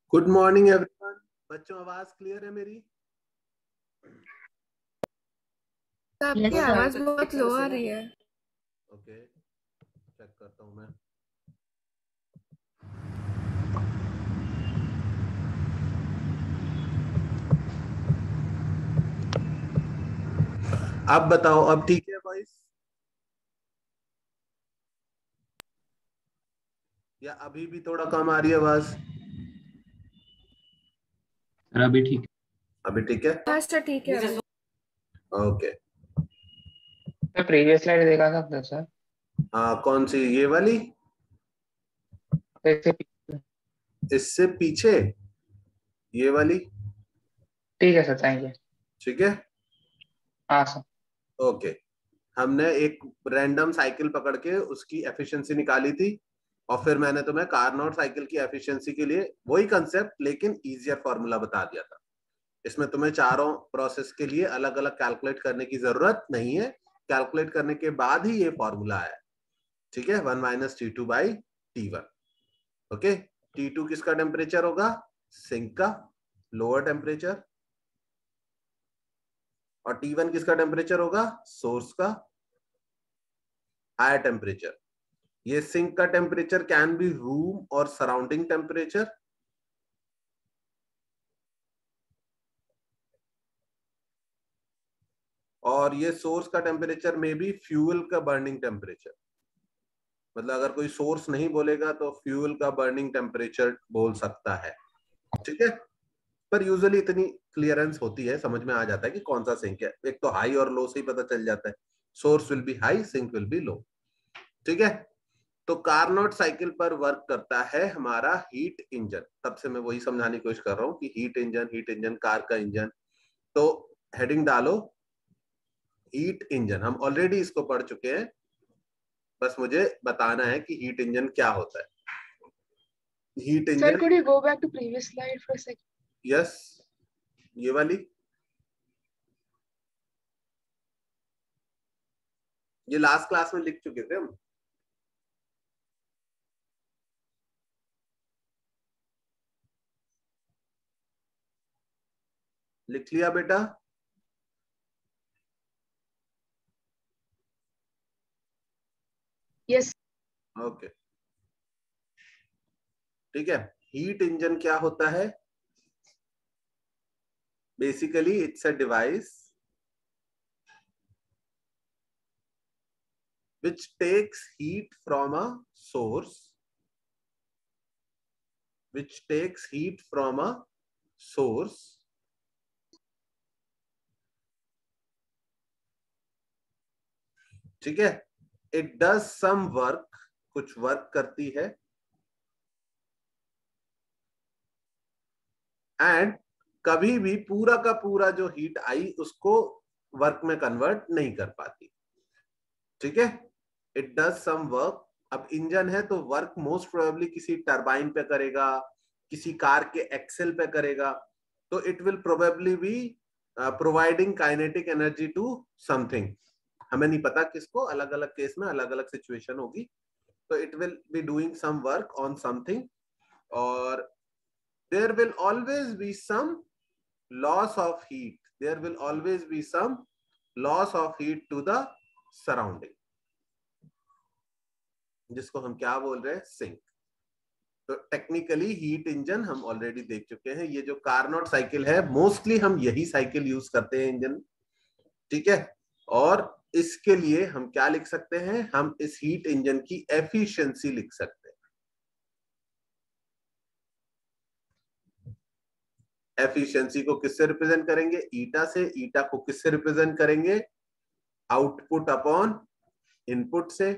Good morning everyone. बच्चों, आवाज clear है मेरी? आपकी Yes, आवाज sir. बहुत लो आ रही है। ओके, चेक करता हूं मैं। अब बताओ, अब ठीक है वॉइस या अभी भी थोड़ा कम आ रही है आवाज? सर अभी ठीक अभी ठीक है? हाँ सर, ठीक है। ओके। मैं प्रीवियस स्लाइड देखा था सर। हाँ, कौन सी? ये वाली? इससे इससे पीछे ये वाली? ठीक है सर, थैंक यू। ठीक है, हाँ सर। ओके। हमने एक रैंडम साइकिल पकड़ के उसकी एफिशिएंसी निकाली थी और फिर मैंने तुम्हें कार्नोट साइकिल की एफिशिएंसी के लिए वही कंसेप्ट लेकिन इजियर फॉर्मूला बता दिया था। इसमें तुम्हें चारों प्रोसेस के लिए अलग अलग कैलकुलेट करने की जरूरत नहीं है। कैलकुलेट करने के बाद ही ये फॉर्मूला है। ठीक है, 1 minus T2 by T1। Okay, T2 किसका टेम्परेचर होगा? सिंक का लोअर टेम्परेचर। और T1 किसका टेम्परेचर होगा? सोर्स का हायर टेम्परेचर। ये सिंक का टेम्परेचर कैन बी रूम और सराउंडिंग टेम्परेचर। और ये सोर्स का टेम्परेचर में भी फ्यूल का बर्निंग टेम्परेचर। मतलब अगर कोई सोर्स नहीं बोलेगा तो फ्यूल का बर्निंग टेम्परेचर बोल सकता है। ठीक है, पर यूजुअली इतनी क्लियरेंस होती है, समझ में आ जाता है कि कौन सा सिंक है। एक तो हाई और लो से ही पता चल जाता है। Source will be high, sink will be low. ठीक है, तो कार्नोट साइकिल पर वर्क करता है हमारा हीट इंजन। तब से मैं वही समझाने की कोशिश कर रहा हूं कि हीट इंजन कार का इंजन। तो हेडिंग डालो हीट इंजन। हम ऑलरेडी इसको पढ़ चुके हैं, बस मुझे बताना है कि हीट इंजन क्या होता है। Heat engine, Sir, could you go back to previous slide for a second? Yes, ये वाली। ये लास्ट क्लास में लिख चुके थे हम। लिख लिया बेटा? Yes. ओके, ठीक है। हीट इंजन क्या होता है? Basically it's a device which takes heat from a source, which takes heat from a source ठीक है। इट डज सम वर्क, कुछ वर्क करती है, एंड कभी भी पूरा का पूरा जो हीट आई उसको वर्क में कन्वर्ट नहीं कर पाती। ठीक है, इट डज सम वर्क। अब इंजन है तो वर्क मोस्ट प्रोबेबली किसी टरबाइन पे करेगा, किसी कार के एक्सेल पे करेगा। तो it will probably be providing kinetic energy to something. हमें नहीं पता किसको, अलग अलग केस में अलग अलग सिचुएशन होगी। तो it will be doing some work on something, और there will always be some loss of heat. There will always be some loss of heat to the surrounding, जिसको हम क्या बोल रहे हैं? सिंक। तो टेक्निकली हीट इंजन हम already देख चुके हैं। ये जो कार्नोट साइकिल है, मोस्टली हम यही साइकिल यूज करते हैं इंजन। ठीक है, और इसके लिए हम क्या लिख सकते हैं? हम इस हीट इंजन की एफिशिएंसी लिख सकते हैं। एफिशिएंसी को किससे रिप्रेजेंट करेंगे? ईटा से। ईटा को किससे रिप्रेजेंट करेंगे? आउटपुट अपॉन इनपुट से।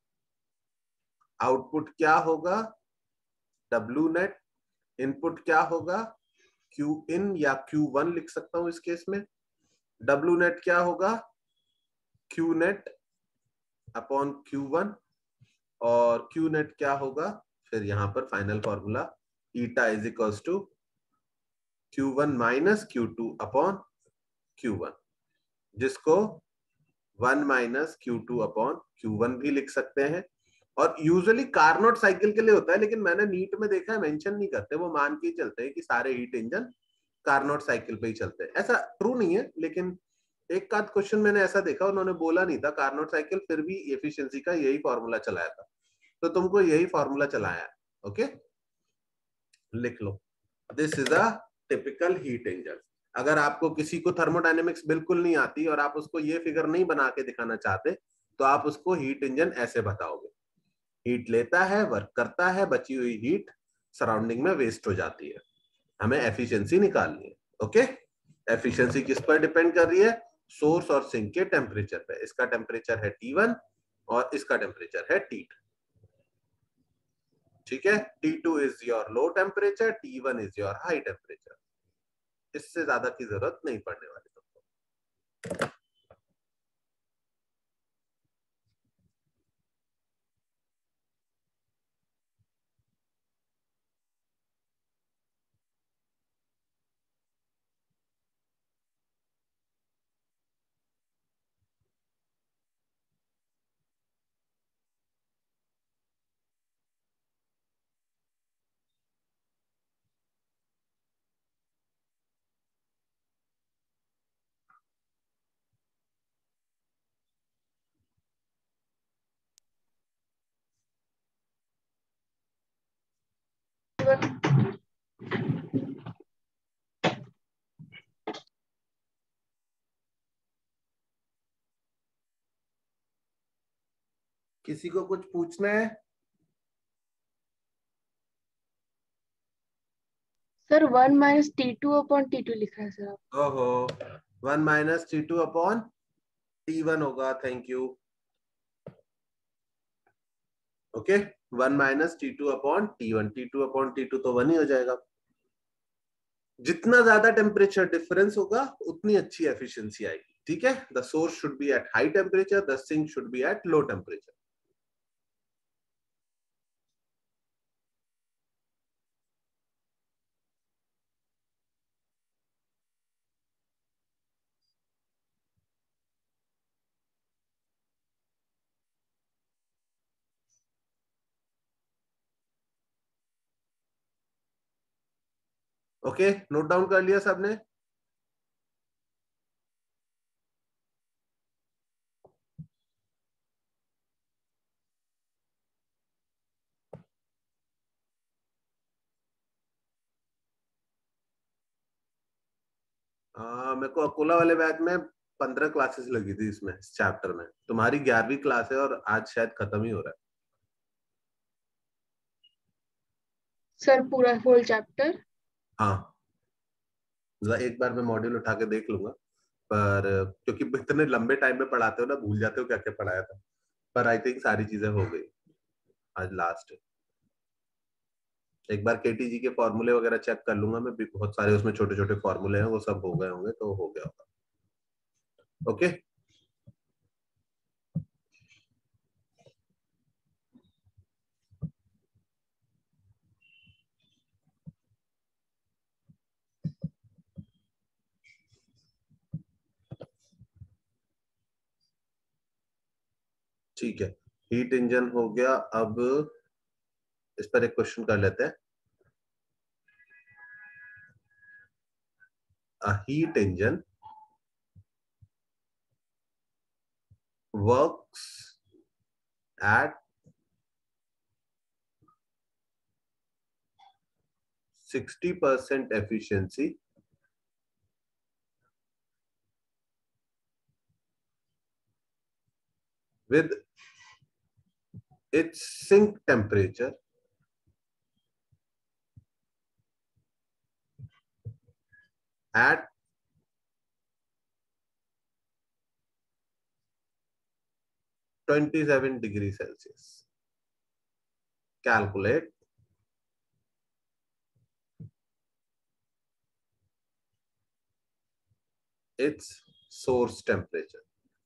आउटपुट क्या होगा? W net. इनपुट क्या होगा? क्यू इन या Q1 लिख सकता हूं इस केस में। डब्ल्यू नेट क्या होगा? Q net upon Q1। और क्यू नेट क्या होगा? फिर यहां पर final formula eta is equals to Q1 minus Q2 upon Q1, जिसको 1 माइनस Q2 अपॉन Q1 भी लिख सकते हैं। और यूजुअली कार्नोट साइकिल के लिए होता है, लेकिन मैंने नीट में देखा है मेंशन नहीं करते, वो मान के ही चलते हैं कि सारे हीट इंजन कार्नोट साइकिल पे ही चलते हैं। ऐसा ट्रू नहीं है, लेकिन एक आध क्वेश्चन मैंने ऐसा देखा उन्होंने बोला नहीं था कार्नोट साइकिल, फिर भी एफिशिएंसी का यही फॉर्मूला चलाया था, तो तुमको यही फॉर्मूला चलाया है। ओके, लिख लो, this is a typical heat engine. अगर आपको किसी को थर्मोडायनेमिक्स बिल्कुल नहीं आती और आप उसको ये फिगर नहीं बना के दिखाना चाहते, तो आप उसको हीट इंजन ऐसे बताओगे, हीट लेता है, वर्क करता है, बची हुई हीट सराउंडिंग में वेस्ट हो जाती है, हमें एफिशिएंसी निकालनी है। ओके, एफिशिएंसी किस पर डिपेंड कर रही है? सोर्स और सिंक के टेम्परेचर पे। इसका टेम्परेचर है T1 और इसका टेम्परेचर है T2। ठीक है, T2 is your low temperature, T1 is your high temperature. इससे ज्यादा की जरूरत नहीं पड़ने वाली तुमको। किसी को कुछ पूछना है? Sir 1 minus T2 upon T2 लिखा है सर आप। ओहो, 1 माइनस T2 अपॉन T1 होगा। Thank you. Okay, 1 minus T2 upon T1, T2 upon T2 तो 1 ही हो जाएगा। जितना ज्यादा टेम्परेचर डिफरेंस होगा उतनी अच्छी एफिशिएंसी आएगी। ठीक है, the source should be at high temperature, the sink should be at low temperature. Okay, note down कर लिया सबने? मेरे को अकोला वाले बैच में 15 क्लासेस लगी थी इसमें, इस चैप्टर में। तुम्हारी 11वीं क्लास है और आज शायद खत्म ही हो रहा है। सर पूरा होल चैप्टर? हाँ, एक बार मैं मॉड्यूल उठा के देख लूंगा, पर क्योंकि इतने लंबे टाइम में पढ़ाते हो ना, भूल जाते हो क्या क्या पढ़ाया था। पर आई थिंक सारी चीजें हो गई, आज लास्ट है। एक बार केटीजी के फॉर्मूले वगैरह चेक कर लूंगा मैं भी, बहुत सारे उसमें छोटे छोटे फॉर्मूले हैं, वो सब हो गए होंगे तो हो गया होगा। ओके, ठीक है, हीट इंजन हो गया। अब इस पर एक क्वेश्चन कर लेते हैं। A heat engine works at 60% efficiency with its sink temperature at 27 degrees Celsius. Calculate its source temperature.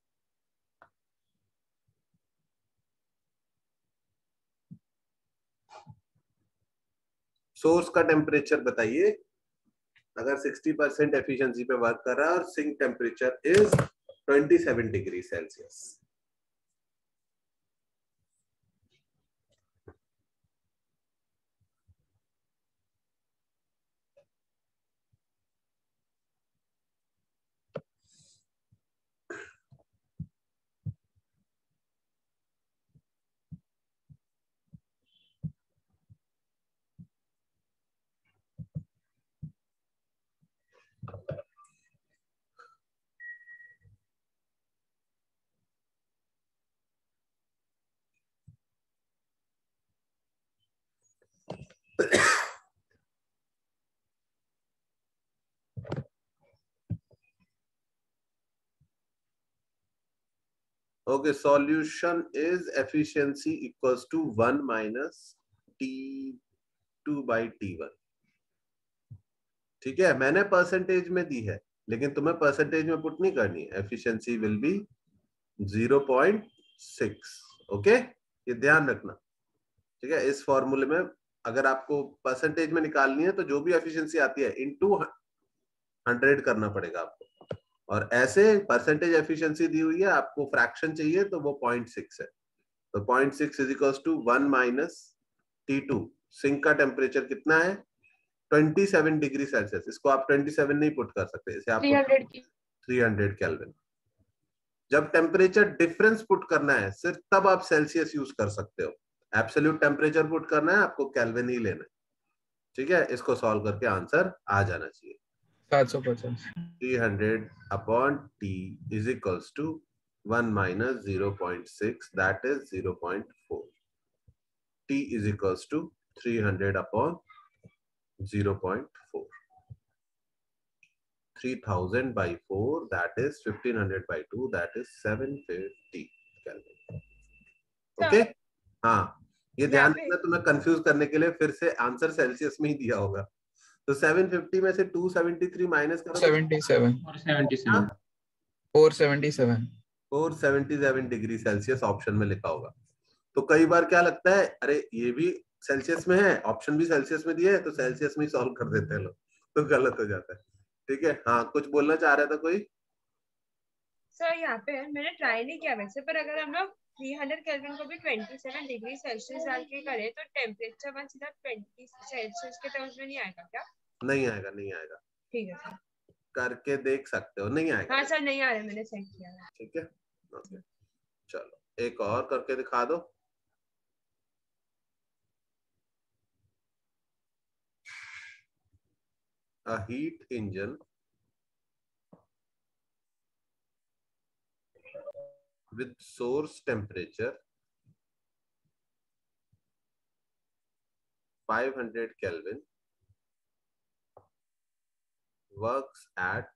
Source का टेम्परेचर बताइए, अगर 60% एफिशिएंसी पे वर्क कर रहा है और sink temperature is 27 degree Celsius. Okay, solution is efficiency equals to 1 minus T2 by T1। ठीक है, मैंने परसेंटेज में दी है, लेकिन तुम्हें परसेंटेज में पुट नहीं करनी है। Efficiency will be 0.6। ओके, ये ध्यान रखना। ठीक है, इस फॉर्मूले में अगर आपको परसेंटेज में निकालनी है तो जो भी एफिशिएंसी आती है इनटू 100 करना पड़ेगा आपको। और ऐसे परसेंटेज एफिशिएंसी दी हुई है, आपको फ्रैक्शन चाहिए तो वो 0.6 है। तो 0.6 is equals to 1 minus T2। Sink का टेम्परेचर कितना है? 27 डिग्री सेल्सियस। इसको आप 27 नहीं पुट कर सकते, इसे आप 300 की 300 केल्विन। जब टेम्परेचर डिफरेंस पुट करना है सिर्फ तब आप सेल्सियस यूज कर सकते हो। एब्सोल्यूट टेम्परेचर पुट करना है आपको केल्विन ही लेना है। ठीक है, इसको सॉल्व करके आंसर आ जाना चाहिए। 750 300 upon T is equals to 1 minus 0.6, that is 0.4. T is equals to 300 upon 0.4. 3000 by 4, that is 1500 by 2, that is 750 Kelvin. Okay, हाँ, ये ध्यान रखना, तुम्हें कंफ्यूज करने के लिए फिर से आंसर सेल्सियस में ही दिया होगा। तो 750 में से 273 माइनस करो 77 477 477 477 डिग्री सेल्सियस ऑप्शन में लिखा होगा। तो कई बार क्या लगता है, अरे ये भी सेल्सियस में है, ऑप्शन भी सेल्सियस में दिया है, तो सेल्सियस में ही सॉल्व कर देते हैं लोग, तो गलत हो जाता है। ठीक है, हाँ, कुछ बोलना चाह रहा था कोई? सर यहाँ पे मैंने ट्राई नहीं किया वैसे, पर अगर हम लोग 300 केल्विन को भी 27 डिग्री सेल्सियस डाल के करें तो टेम्परेचर वन सीधा 20 सेल्सियस के टर्म्स में नहीं आएगा क्या? नहीं आएगा, नहीं आएगा। ठीक है सर, करके देख सकते हो, नहीं आएगा। हाँ सर नहीं आ रहा, मैंने चेक किया। ठीक है, ओके, चलो एक और करके दिखा दो। A heat engine with source temperature 500 Kelvin works at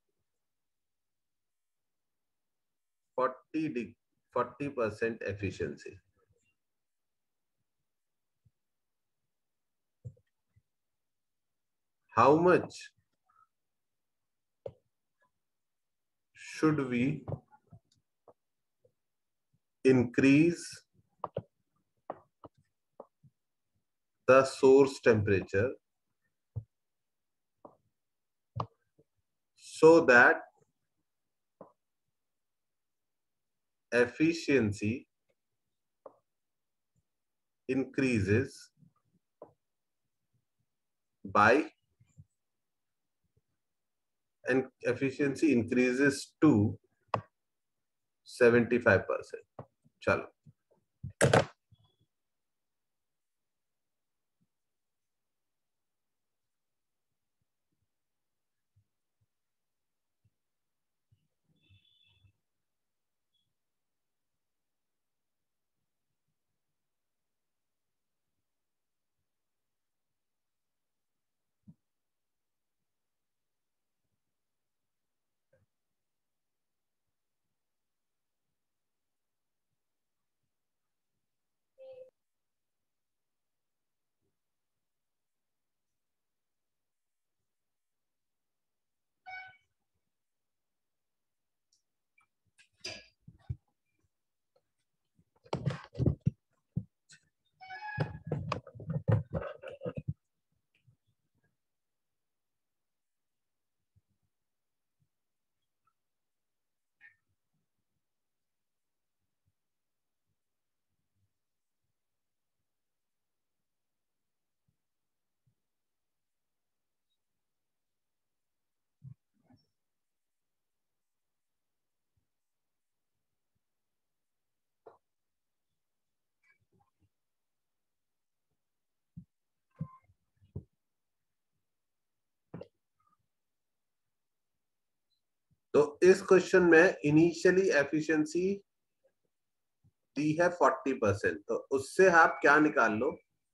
40% efficiency. How much should we increase the source temperature so that efficiency increases by and efficiency increases to 75%. चलो, तो इस क्वेश्चन में इनिशियली एफिशिएंसी दी है 40%, तो उससे आप क्या निकाल लो,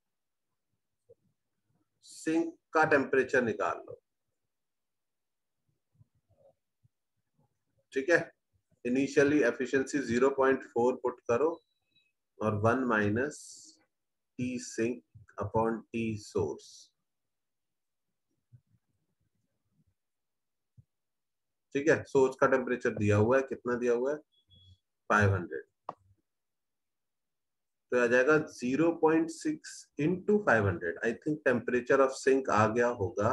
सिंक का टेम्परेचर निकाल लो। ठीक है, इनिशियली एफिशिएंसी 0.4 पुट करो और 1 minus T sink upon T source. ठीक है, सोर्स का टेम्परेचर दिया हुआ है, कितना दिया हुआ है 500, तो आ जाएगा 0.6 into 500। I think temperature of sink आ गया होगा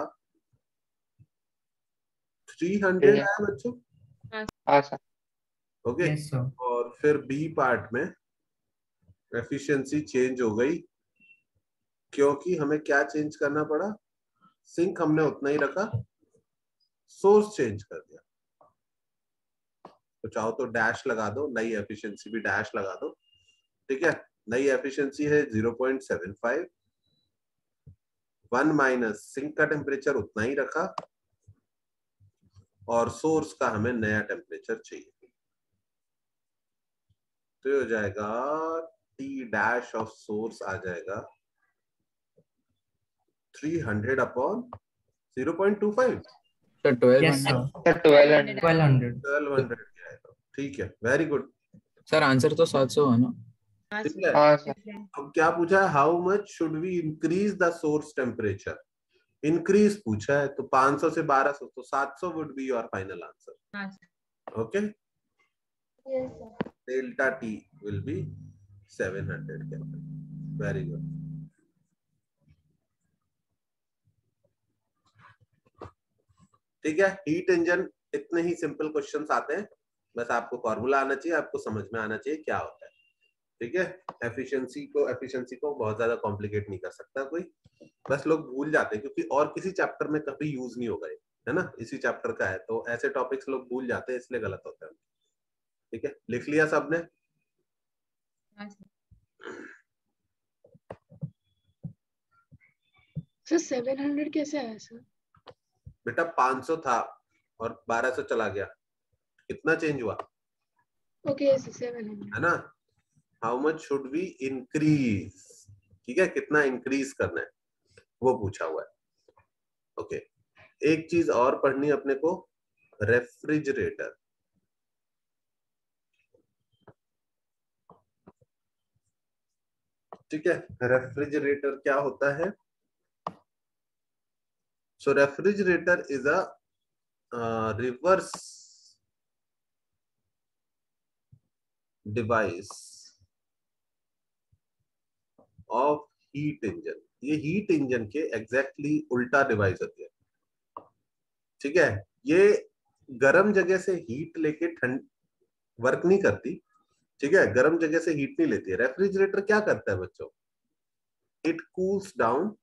300 आया बच्चों। हाँ सर। ओके, और फिर बी पार्ट में एफिशिएंसी चेंज हो गई, क्योंकि हमें क्या चेंज करना पड़ा, सिंक हमने उतना ही रखा, सोर्स चेंज कर दिया। तो चाहो तो डैश लगा दो, नई एफिशिएंसी भी डैश लगा दो। ठीक है, नई एफिशिएंसी है 0.75, 1 माइनस सिंक का टेम्परेचर उतना ही रखा और सोर्स का हमें नया टेम्परेचर चाहिए, तो हो जाएगा टी डैश ऑफ सोर्स आ जाएगा 300 अपॉन 0.25, सर 1200। सर 1200। 1200 आएगा। ठीक है, वेरी गुड। सर आंसर तो 700 है ना? ठीक है, हाँ सर। अब क्या पूछा है, how much should we increase the source temperature. Increase पूछा है, तो 500 से 1200, तो 700 would be your final answer. Okay, delta T will be 700 Kelvin. Very good. ठीक है, हीट इंजन इतने ही सिंपल क्वेश्चंस आते हैं, बस आपको फॉर्मूला आना चाहिए, आपको समझ में आना चाहिए क्या होता है। ठीक है, एफिशिएंसी को बहुत ज्यादा कॉम्प्लिकेट नहीं कर सकता कोई, बस लोग भूल जाते हैं क्योंकि और किसी चैप्टर में कभी यूज नहीं होगा, है ना, इसी चैप्टर का है, तो ऐसे टॉपिक्स लोग भूल जाते हैं, इसलिए गलत होता है। ठीक है, लिख लिया सबने? सर 700 कैसे आया सर? बेटा 500 था और 1200 चला गया, कितना चेंज हुआ? ओके, 700 है ना। How much should we increase, ठीक है, कितना इंक्रीज करना है वो पूछा हुआ है। ओके, एक चीज और पढ़नी अपने को, रेफ्रिजरेटर। ठीक है, रेफ्रिजरेटर क्या होता है? So refrigerator is a reverse device of heat engine. ये हीट इंजन के एग्जैक्टली उल्टा डिवाइस होती है। ठीक है, ये गर्म जगह से हीट लेके ठंड वर्क नहीं करती। ठीक है, गर्म जगह से हीट नहीं लेती है। रेफ्रिजरेटर क्या करता है बच्चों, it cools down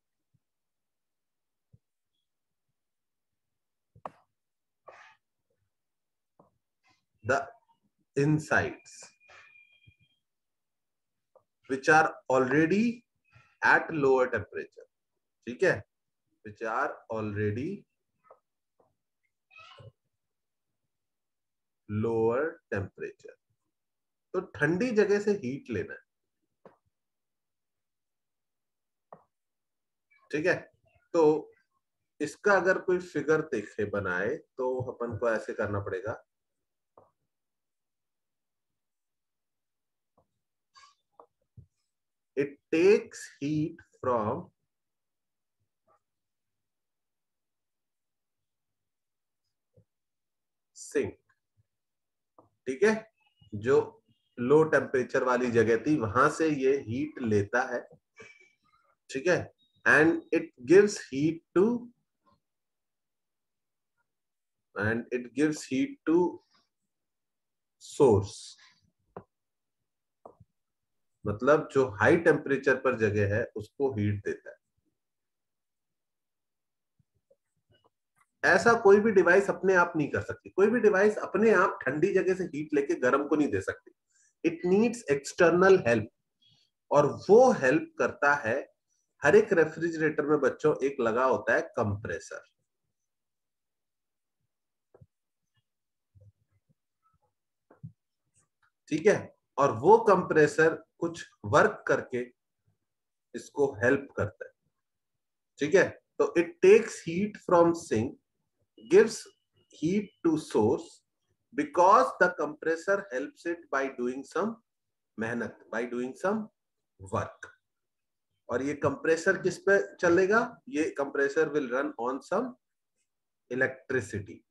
the insides which are already at lower temperature. ठीक है, which are already lower temperature. तो ठंडी जगह से हीट लेना है। ठीक है, तो इसका अगर कोई फिगर देखे बनाए तो अपन को ऐसे करना पड़ेगा, it takes heat from sink. ठीक है, जो लो टेम्परेचर वाली जगह थी वहां से ये हीट लेता है। ठीक है, and it gives heat to source. मतलब जो हाई टेम्परेचर पर जगह है उसको हीट देता है। ऐसा कोई भी डिवाइस अपने आप नहीं कर सकती, कोई भी डिवाइस अपने आप ठंडी जगह से हीट लेके गर्म को नहीं दे सकती। इट नीड्स एक्सटर्नल हेल्प, और वो हेल्प करता है, हर एक रेफ्रिजरेटर में बच्चों एक लगा होता है कंप्रेसर। ठीक है, और वो कंप्रेसर कुछ वर्क करके इसको हेल्प करता है। ठीक है, तो it takes heat from sink, gives heat to source, because the compressor helps it by doing some मेहनत, बाय डूइंग सम वर्क। और ये कंप्रेसर किस पे चलेगा? ये compressor will run on some electricity.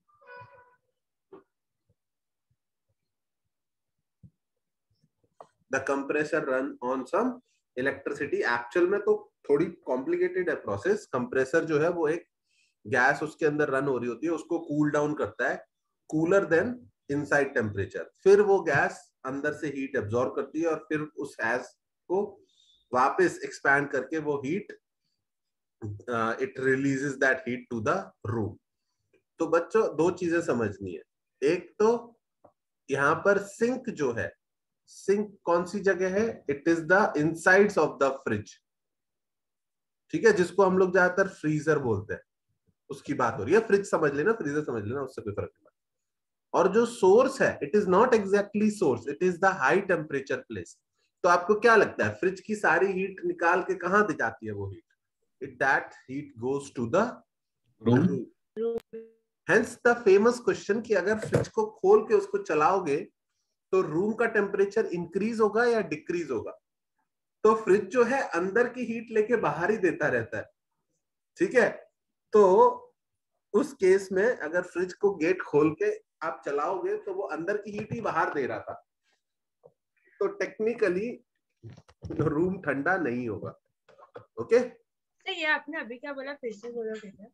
The compressor run on some electricity. Actual में तो थोड़ी कॉम्प्लिकेटेड है प्रोसेस। कंप्रेसर जो है वो एक गैस उसके अंदर रन हो रही होती है, उसको कूल डाउन करता है कूलर देन इनसाइड टेम्परेचर, फिर वो गैस अंदर से हीट एब्जॉर्ब करती है और फिर उस गैस को वापस एक्सपैंड करके वो heat it releases that heat to the room. तो बच्चों दो चीजें समझनी है। एक तो यहां पर सिंक जो है, सिंक कौन सी जगह है? It is the insides of the fridge, ठीक है, जिसको हम लोग ज्यादातर फ्रीजर बोलते हैं, उसकी बात हो रही है। फ्रिज समझ लेना, फ्रीजर समझ लेना, उससे कोई फर्क नहीं पड़ता। और जो सोर्स है, it is not exactly source, it is the high temperature place. तो आपको क्या लगता है फ्रिज की सारी हीट निकाल के कहां दी जाती है? वो heat, it that heat goes to the room. Hence the famous question कि अगर फ्रिज को खोल के उसको चलाओगे तो रूम का टेम्परेचर इंक्रीज होगा या डिक्रीज होगा? तो फ्रिज जो है अंदर की हीट लेके बाहर ही देता रहता है, ठीक है। तो उस केस में अगर फ्रिज को गेट खोल के आप चलाओगे तो वो अंदर की हीट ही बाहर दे रहा था, तो टेक्निकली रूम ठंडा नहीं होगा। ओके, तो ये आपने अभी क्या बोला, फिर से बोलोगे क्या?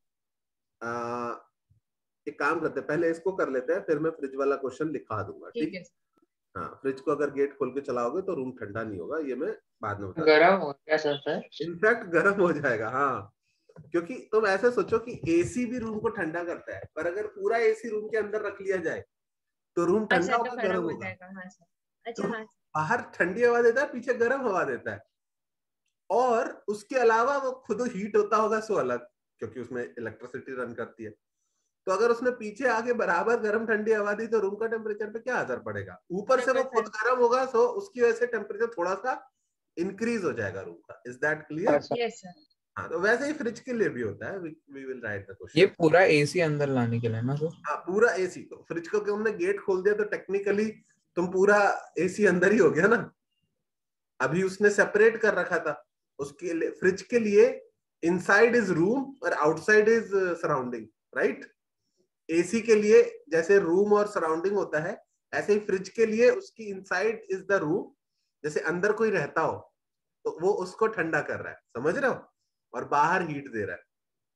एक काम करते हैं, पहले इसको कर लेते हैं, फिर मैं फ्रिज वाला क्वेश्चन लिखा दूंगा, ठीक है। हाँ, फ्रिज को अगर गेट खोल के चलाओगे तो रूम ठंडा नहीं होगा, ये मैं बाद में बता। गरम हो गया सर? इनफैक्ट गर्म हो जाएगा, हाँ। क्योंकि तुम ऐसे सोचो कि एसी भी रूम को ठंडा करता है, पर अगर पूरा एसी रूम के अंदर रख लिया जाए तो रूम ठंडा अच्छा, तो होगा, गर्म गर्म हो होगा। जाएगा। हाँ सर, अच्छा तो हाँ। बाहर ठंडी हवा देता है, पीछे गर्म हवा देता है, और उसके अलावा वो खुद हीट होता होगा सो अलग, क्योंकि उसमें इलेक्ट्रिसिटी रन करती है। तो अगर उसने पीछे आके बराबर गर्म ठंडी हवा दी तो रूम का टेम्परेचर पे क्या असर पड़ेगा? ऊपर से वो खुद गर्म होगा, सो उसकी वजह से टेम्परेचर थोड़ा सा इंक्रीज हो जाएगा रूम का। Is that clear? Yes sir. हाँ, तो वैसे ही फ्रिज के लिए भी होता है। वी विल राइट द ये क्वेश्चन। पूरा एसी अंदर लाने के लिए ना सर? हाँ, पूरा एसी। तो फ्रिज को तुमने गेट खोल दिया तो टेक्निकली तुम पूरा एसी अंदर ही हो गया ना। अभी उसने सेपरेट कर रखा था उसके लिए, फ्रिज के लिए इनसाइड इज रूम और outside is surrounding, right. AC के लिए जैसे रूम और सराउंडिंग होता है, ऐसे ही फ्रिज के लिए उसकी इनसाइड इज द रूम, जैसे अंदर कोई रहता हो तो वो उसको ठंडा कर रहा है, समझ रहे हो, और बाहर हीट दे रहा है।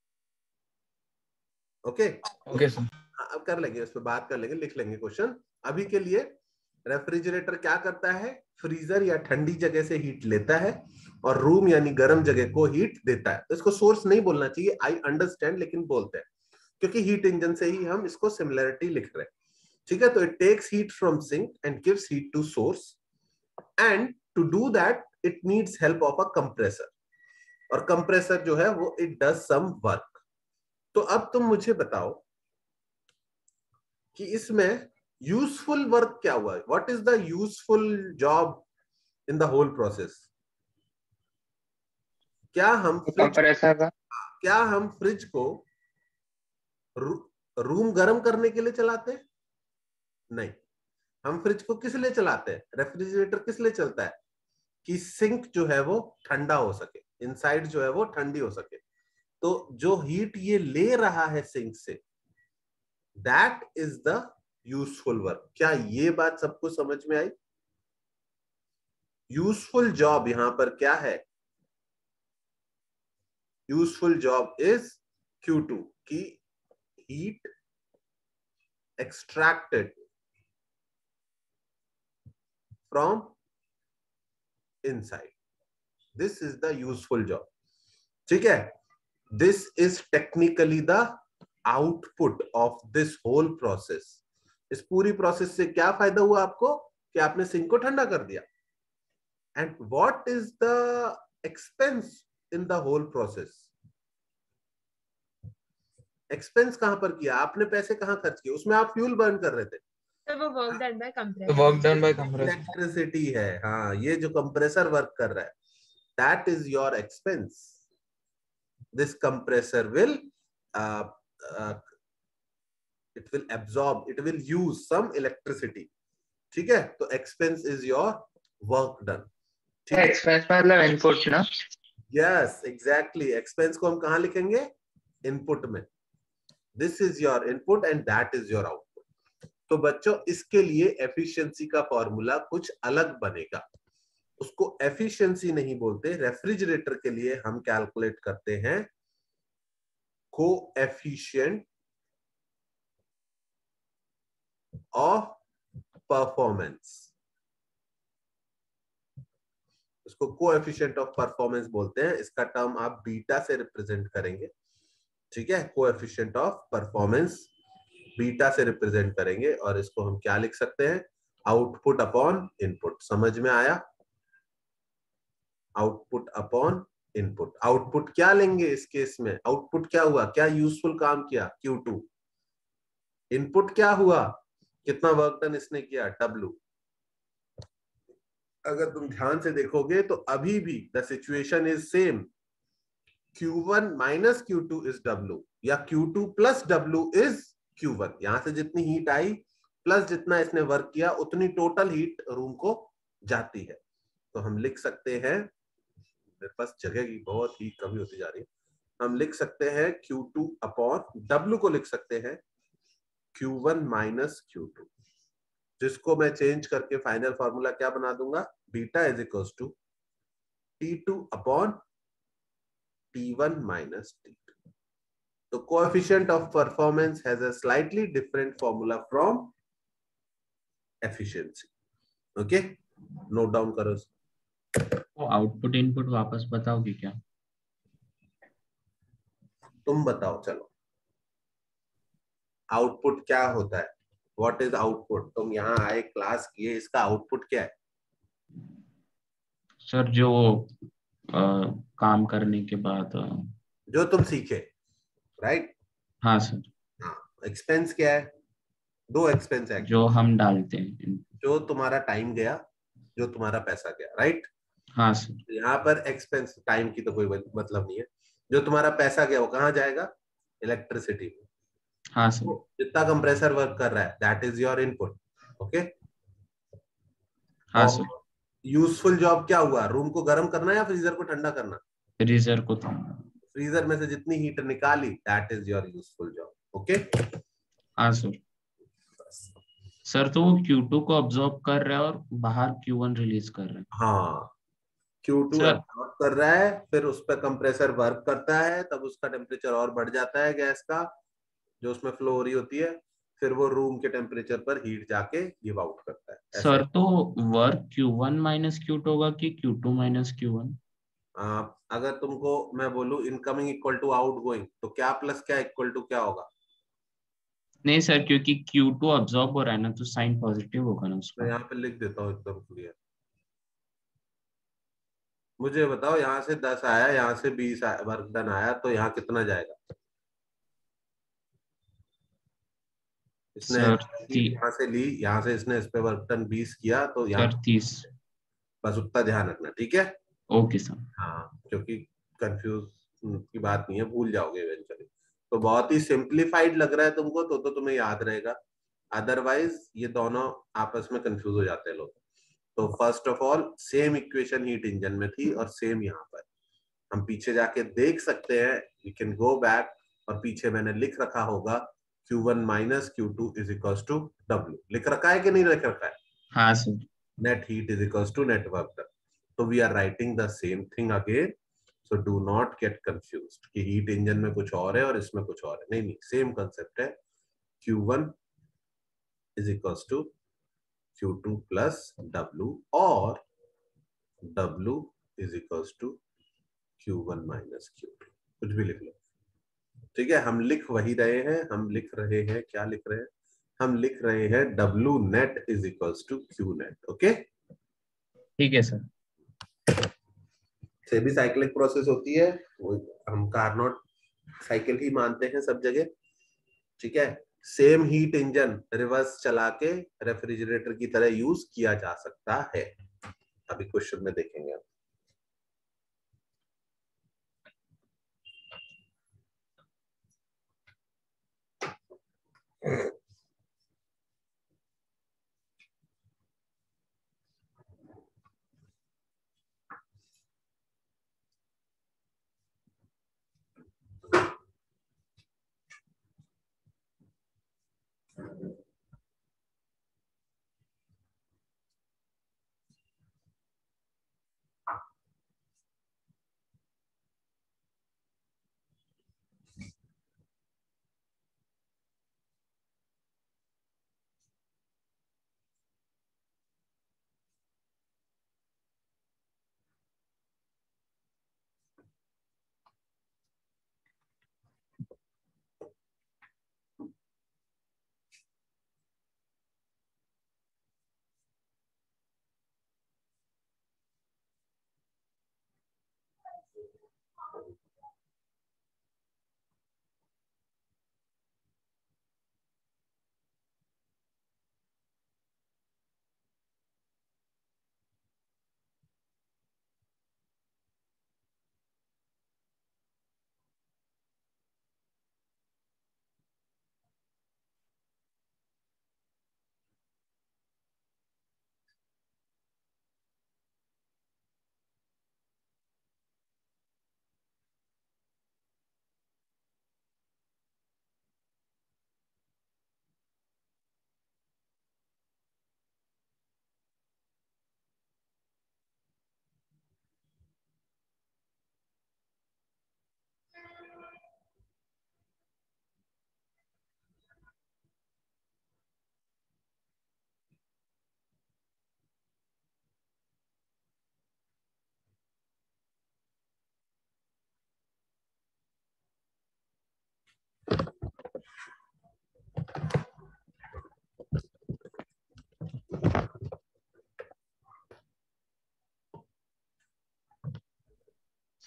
Okay okay sir. अब कर लेंगे, उस पर बात कर लेंगे, लिख लेंगे क्वेश्चन। अभी के लिए रेफ्रिजरेटर क्या करता है? फ्रीजर या ठंडी जगह से हीट लेता है और रूम यानी गर्म जगह को हीट देता है। तो इसको सोर्स नहीं बोलना चाहिए, आई अंडरस्टैंड, लेकिन बोलते हैं क्योंकि हीट इंजन से ही हम इसको सिमिलरिटी लिख रहे हैं, ठीक है। तो it takes heat from sink and gives heat to source, and to do that it needs help of a compressor, और कंप्रेसर जो है वो इट डज सम वर्क। तो अब तुम मुझे बताओ कि इसमें यूजफुल वर्क क्या हुआ है? What is the useful job in the whole process? क्या हम कंप्रेसर का फ्रिज को रूम गर्म करने के लिए चलाते हैं? नहीं। हम फ्रिज को किस लिए चलाते हैं? रेफ्रिजरेटर किस लिए चलता है? कि सिंक जो है वो ठंडा हो सके, इनसाइड जो है वो ठंडी हो सके। तो जो हीट ये ले रहा है सिंक से, that is the useful work. क्या ये बात सबको समझ में आई? यूजफुल जॉब यहां पर क्या है? यूजफुल जॉब इज Q2 की heat extracted from inside, this is the useful job, ठीक है। This is technically the output of this whole process. इस पूरी प्रोसेस से क्या फायदा हुआ आपको? कि आपने सिंक को ठंडा कर दिया। And what is the expense in the whole process? Expense कहां पर किया आपने? पैसे कहां खर्च किए? उसमें आप फ्यूल बर्न कर रहे थे, तो वो वर्क डन बाय तो compressor. Work done by compressor. Electricity है। हाँ, ये जो कंप्रेसर वर्क कर रहा है, that is your expense. This compressor will it will absorb, it will use some electricity, ठीक है। तो expense is your work done, ठीक है। एक्सपेंस मतलब इनपुट ना। यस एग्जैक्टली, एक्सपेंस को हम कहाँ लिखेंगे, इनपुट में। This is your input and that is your output. तो बच्चों इसके लिए एफिशिएंसी का फॉर्मूला कुछ अलग बनेगा, उसको एफिशिएंसी नहीं बोलते। रेफ्रिजरेटर के लिए हम कैलकुलेट करते हैं कोएफिशिएंट ऑफ परफॉर्मेंस, इसको कोएफिशिएंट ऑफ परफॉर्मेंस बोलते हैं। इसका टर्म आप बीटा से रिप्रेजेंट करेंगे, ठीक है। कोएफिशिएंट ऑफ परफॉर्मेंस बीटा से रिप्रेजेंट करेंगे, और इसको हम क्या लिख सकते हैं, आउटपुट अपॉन इनपुट। समझ में आया, आउटपुट अपॉन इनपुट। आउटपुट क्या लेंगे इस केस में, आउटपुट क्या हुआ, क्या यूजफुल काम किया, Q2। इनपुट क्या हुआ, कितना वर्क डन इसने किया, W। अगर तुम ध्यान से देखोगे तो अभी भी the situation is same, Q1 minus Q2 is W, या Q2 plus W is Q1। यहां से जितनी हीट आई प्लस जितना इसने वर्क किया उतनी टोटल हीट रूम को जाती है। तो हम लिख सकते हैं, मेरे पास जगह की बहुत ही कमी होती जा रही है, हम लिख सकते हैं Q2 अपॉन W को लिख सकते हैं Q1 माइनस Q2, जिसको मैं चेंज करके फाइनल फॉर्मूला क्या बना दूंगा, beta is equals to T2 upon T1 minus T2। तो coefficient of performance has a slightly different formula from efficiency. Okay, note down करो। तो आउटपुट इनपुट वापस बताओगे क्या? तुम बताओ, चलो आउटपुट क्या होता है, व्हाट इज आउटपुट। तुम यहाँ आए, क्लास किए, इसका आउटपुट क्या है? सर जो काम करने के बाद जो तुम सीखे, राइट। हाँ सर, हाँ, एक्सपेंस क्या है, दो एक्सपेंस है जो हम डालते हैं। जो तुम्हारा टाइम गया, जो तुम्हारा पैसा गया, राइट। हाँ सर। यहाँ पर एक्सपेंस, टाइम की तो कोई मतलब नहीं है। जो तुम्हारा पैसा गया वो कहाँ जाएगा, इलेक्ट्रिसिटी में। हाँ सर। जितना कंप्रेसर वर्क कर रहा है that is your input, okay. हाँ और सर। यूजफुल जॉब क्या हुआ, रूम को गर्म करना या फ्रीजर को ठंडा करना। फ्रीजर को था। फ्रीजर में से जितनी हीट निकाली that is your useful job, okay. हाँ सर। सर तो वो Q2 को अब्सॉर्ब कर रहा है और बाहर Q1 रिलीज कर रहा है। हाँ, Q2 सर एब्जॉर्ब कर रहा है, फिर उस पर कंप्रेसर वर्क करता है, तब उसका टेम्परेचर और बढ़ जाता है गैस का जो उसमें फ्लो हो रही होती है, फिर वो रूम के टेम्परेचर पर हीट जाके गिव आउट करता है। सर तो वर्क Q1 माइनस Q2 होगा कि Q2 माइनस Q1? अगर तुमको मैं बोलूं इनकमिंग इक्वल टू आउटगोइंग, तो क्या प्लस क्या इक्वल टू क्या होगा? नहीं सर, क्योंकि Q2 अब्सॉर्ब हो रहा है ना, तो साइन पॉजिटिव होगा ना मैं उसका। यहाँ पे लिख देता हूँ एकदम क्लियर। मुझे बताओ, यहाँ से 10 आया, यहाँ से 20 वर्क डन आया, तो यहाँ कितना जाएगा? इसने सर यहाँ से ली, यहाँ से इसने इस पे वर्क डन 20 किया, तो यहाँ सर 30। बस उतना ध्यान रखना, ठीक है। Okay sir. हाँ, क्योंकि कंफ्यूज की बात नहीं है, भूल जाओगे इवेंचुअली। तो बहुत ही सिंप्लीफाइड लग रहा है तुमको, तो तुम्हें याद रहेगा, अदरवाइज ये दोनों आपस में कंफ्यूज हो जाते हैं लोग। तो first of all same equation heat engine में थी और सेम यहाँ पर। हम पीछे जाके देख सकते हैं, वी कैन गो बैक, और पीछे मैंने लिख रखा होगा Q1 minus Q2 is equals to W। लिख रखा है कि नहीं लिख रखा है? हाँ sir. Net heat is equals to net work done. तो we are writing the same thing again, so do not get confused कि हीट इंजन में कुछ और है और इसमें कुछ और है। नहीं नहीं, सेम कंसेप्ट है। Q1 is equals to Q2 plus W, और W is equals to Q1 minus Q2, कुछ भी लिख लो, ठीक है। हम लिख वही रहे हैं, हम लिख रहे हैं, क्या लिख रहे हैं, हम लिख रहे हैं W net is equals to Q net, okay. ठीक है सर। सेमी साइक्लिक प्रोसेस होती है, वो हम कार्नोट साइकिल ही मानते हैं सब जगह, ठीक है। सेम हीट इंजन रिवर्स चला के रेफ्रिजरेटर की तरह यूज किया जा सकता है। अभी क्वेश्चन में देखेंगे हम।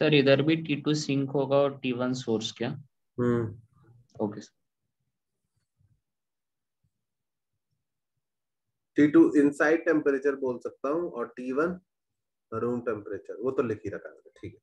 सर इधर भी T2 सिंक होगा और T1 सोर्स क्या? Okay sir. T2 inside temperature बोल सकता हूँ और T1 रूम टेम्परेचर, वो तो लिख ही रखा है, ठीक है।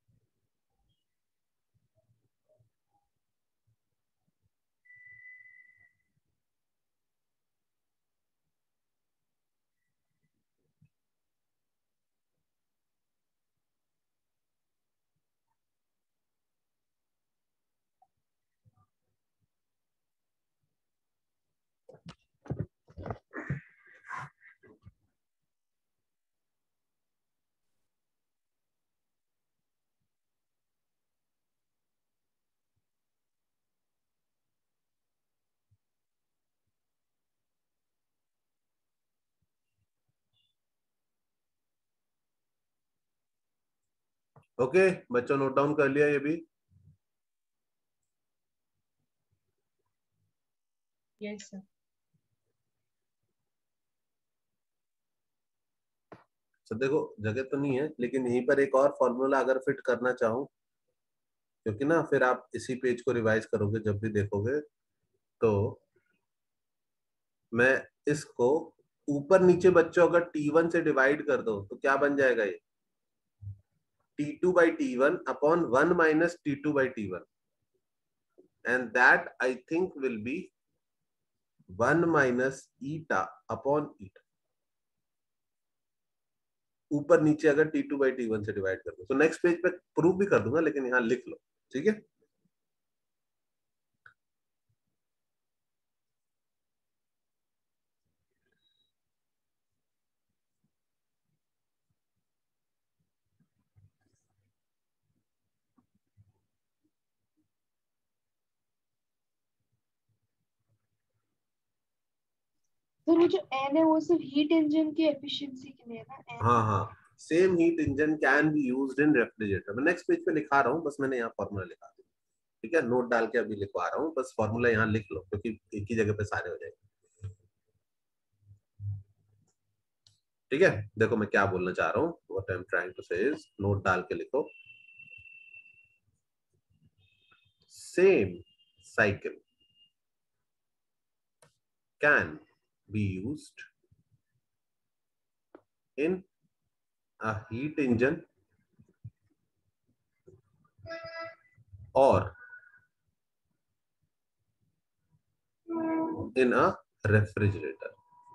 ओके बच्चों, नोट डाउन कर लिया ये भी? Yes sir. तो देखो जगह तो नहीं है, लेकिन यहीं पर एक और फॉर्मूला अगर फिट करना चाहूं, क्योंकि ना फिर आप इसी पेज को रिवाइज करोगे जब भी देखोगे, तो मैं इसको ऊपर नीचे बच्चों अगर T1 से डिवाइड कर दो तो क्या बन जाएगा? ये T2 by T1 upon 1 minus T2 by T1, and that I think will be 1 minus eta upon eta. ऊपर नीचे अगर T2 by T1 से डिवाइड कर दो, तो नेक्स्ट पेज पे प्रूव भी कर दूंगा, लेकिन यहाँ लिख लो, ठीक है। सर वो जो एन है वो सिर्फ हीट इंजन की एफिशिएंसी के लिए है ना? N? हाँ हाँ, same heat engine can be used in refrigerator. मैं नेक्स्ट पेज पे लिखा रहा हूँ, बस मैंने यहाँ फॉर्मूला लिखा दिया, ठीक है। नोट डाल के अभी लिखवा रहा हूँ, बस फॉर्मूला यहाँ लिख लो, क्योंकि एक ही जगह पे सारे हो जाएंगे, ठीक है। देखो मैं क्या बोलना चाह रहा हूँ, what I am trying to say is, note डाल के लिखो, same cycle can be used in a heat engine or in a refrigerator.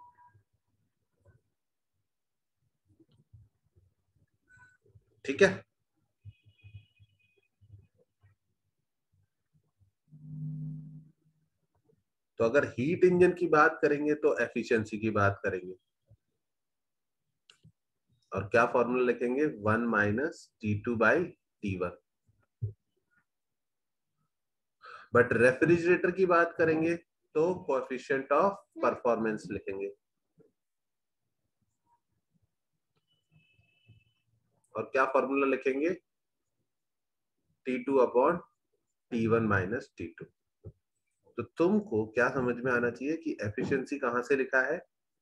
ठीक है। तो अगर हीट इंजन की बात करेंगे तो एफिशिएंसी की बात करेंगे, और क्या फॉर्मूला लिखेंगे? 1 minus T2 by T1। But refrigerator की बात करेंगे तो कोएफिशिएंट ऑफ परफॉर्मेंस लिखेंगे, और क्या फॉर्मूला लिखेंगे? T2 upon T1 minus T2। तो तुमको क्या समझ में आना चाहिए कि एफिशिएंसी कहां से लिखा है?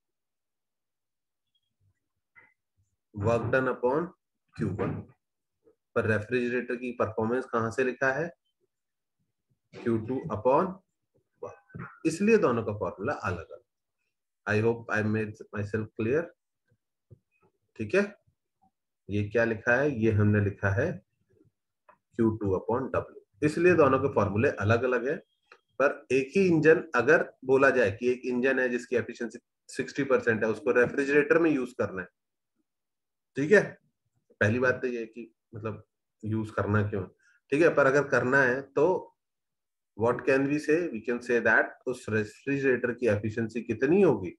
Work done upon Q1। पर रेफ्रिजरेटर की परफॉर्मेंस कहां से लिखा है? Q2 upon work. इसलिए दोनों का फॉर्मूला अलग अलग। I hope I made myself clear, ठीक है। ये क्या लिखा है? ये हमने लिखा है Q2 अपॉन W, इसलिए दोनों के फॉर्मूले अलग अलग है। पर एक ही इंजन अगर बोला जाए कि एक इंजन है जिसकी एफिशिएंसी 60% है, उसको रेफ्रिजरेटर में यूज करना है, ठीक है। पहली बात तो ये है कि मतलब यूज करना क्यों, ठीक है। पर अगर करना है तो what can we say? We can say that उस रेफ्रिजरेटर की एफिशिएंसी कितनी होगी,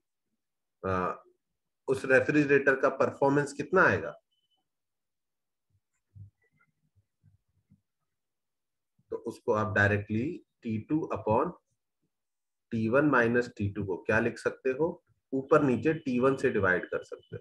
उस रेफ्रिजरेटर का परफॉर्मेंस कितना आएगा। तो उसको आप directly T2 upon T1 minus T2 को क्या लिख सकते हो? ऊपर नीचे T1 से डिवाइड कर सकते हो,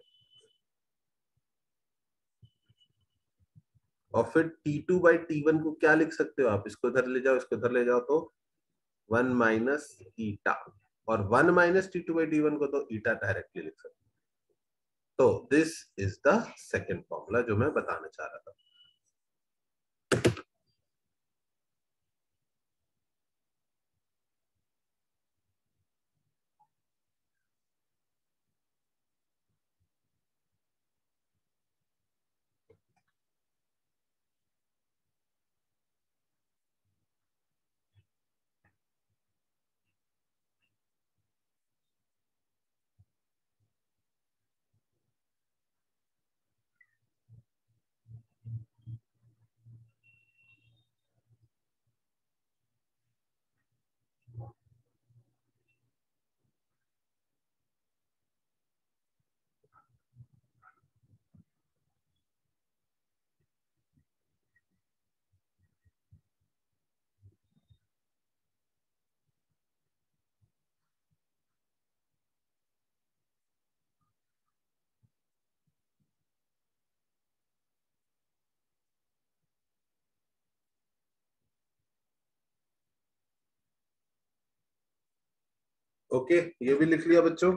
और फिर T2 बाई T1 को क्या लिख सकते हो आप? इसको इधर ले जाओ, इसको इधर ले जाओ, तो 1 माइनस ईटा, और 1 माइनस T2 बाई T1 को तो ईटा डायरेक्टली लिख सकते हो। तो this is the second formula जो मैं बताना चाह रहा था। ओके, ये भी लिख लिया बच्चों?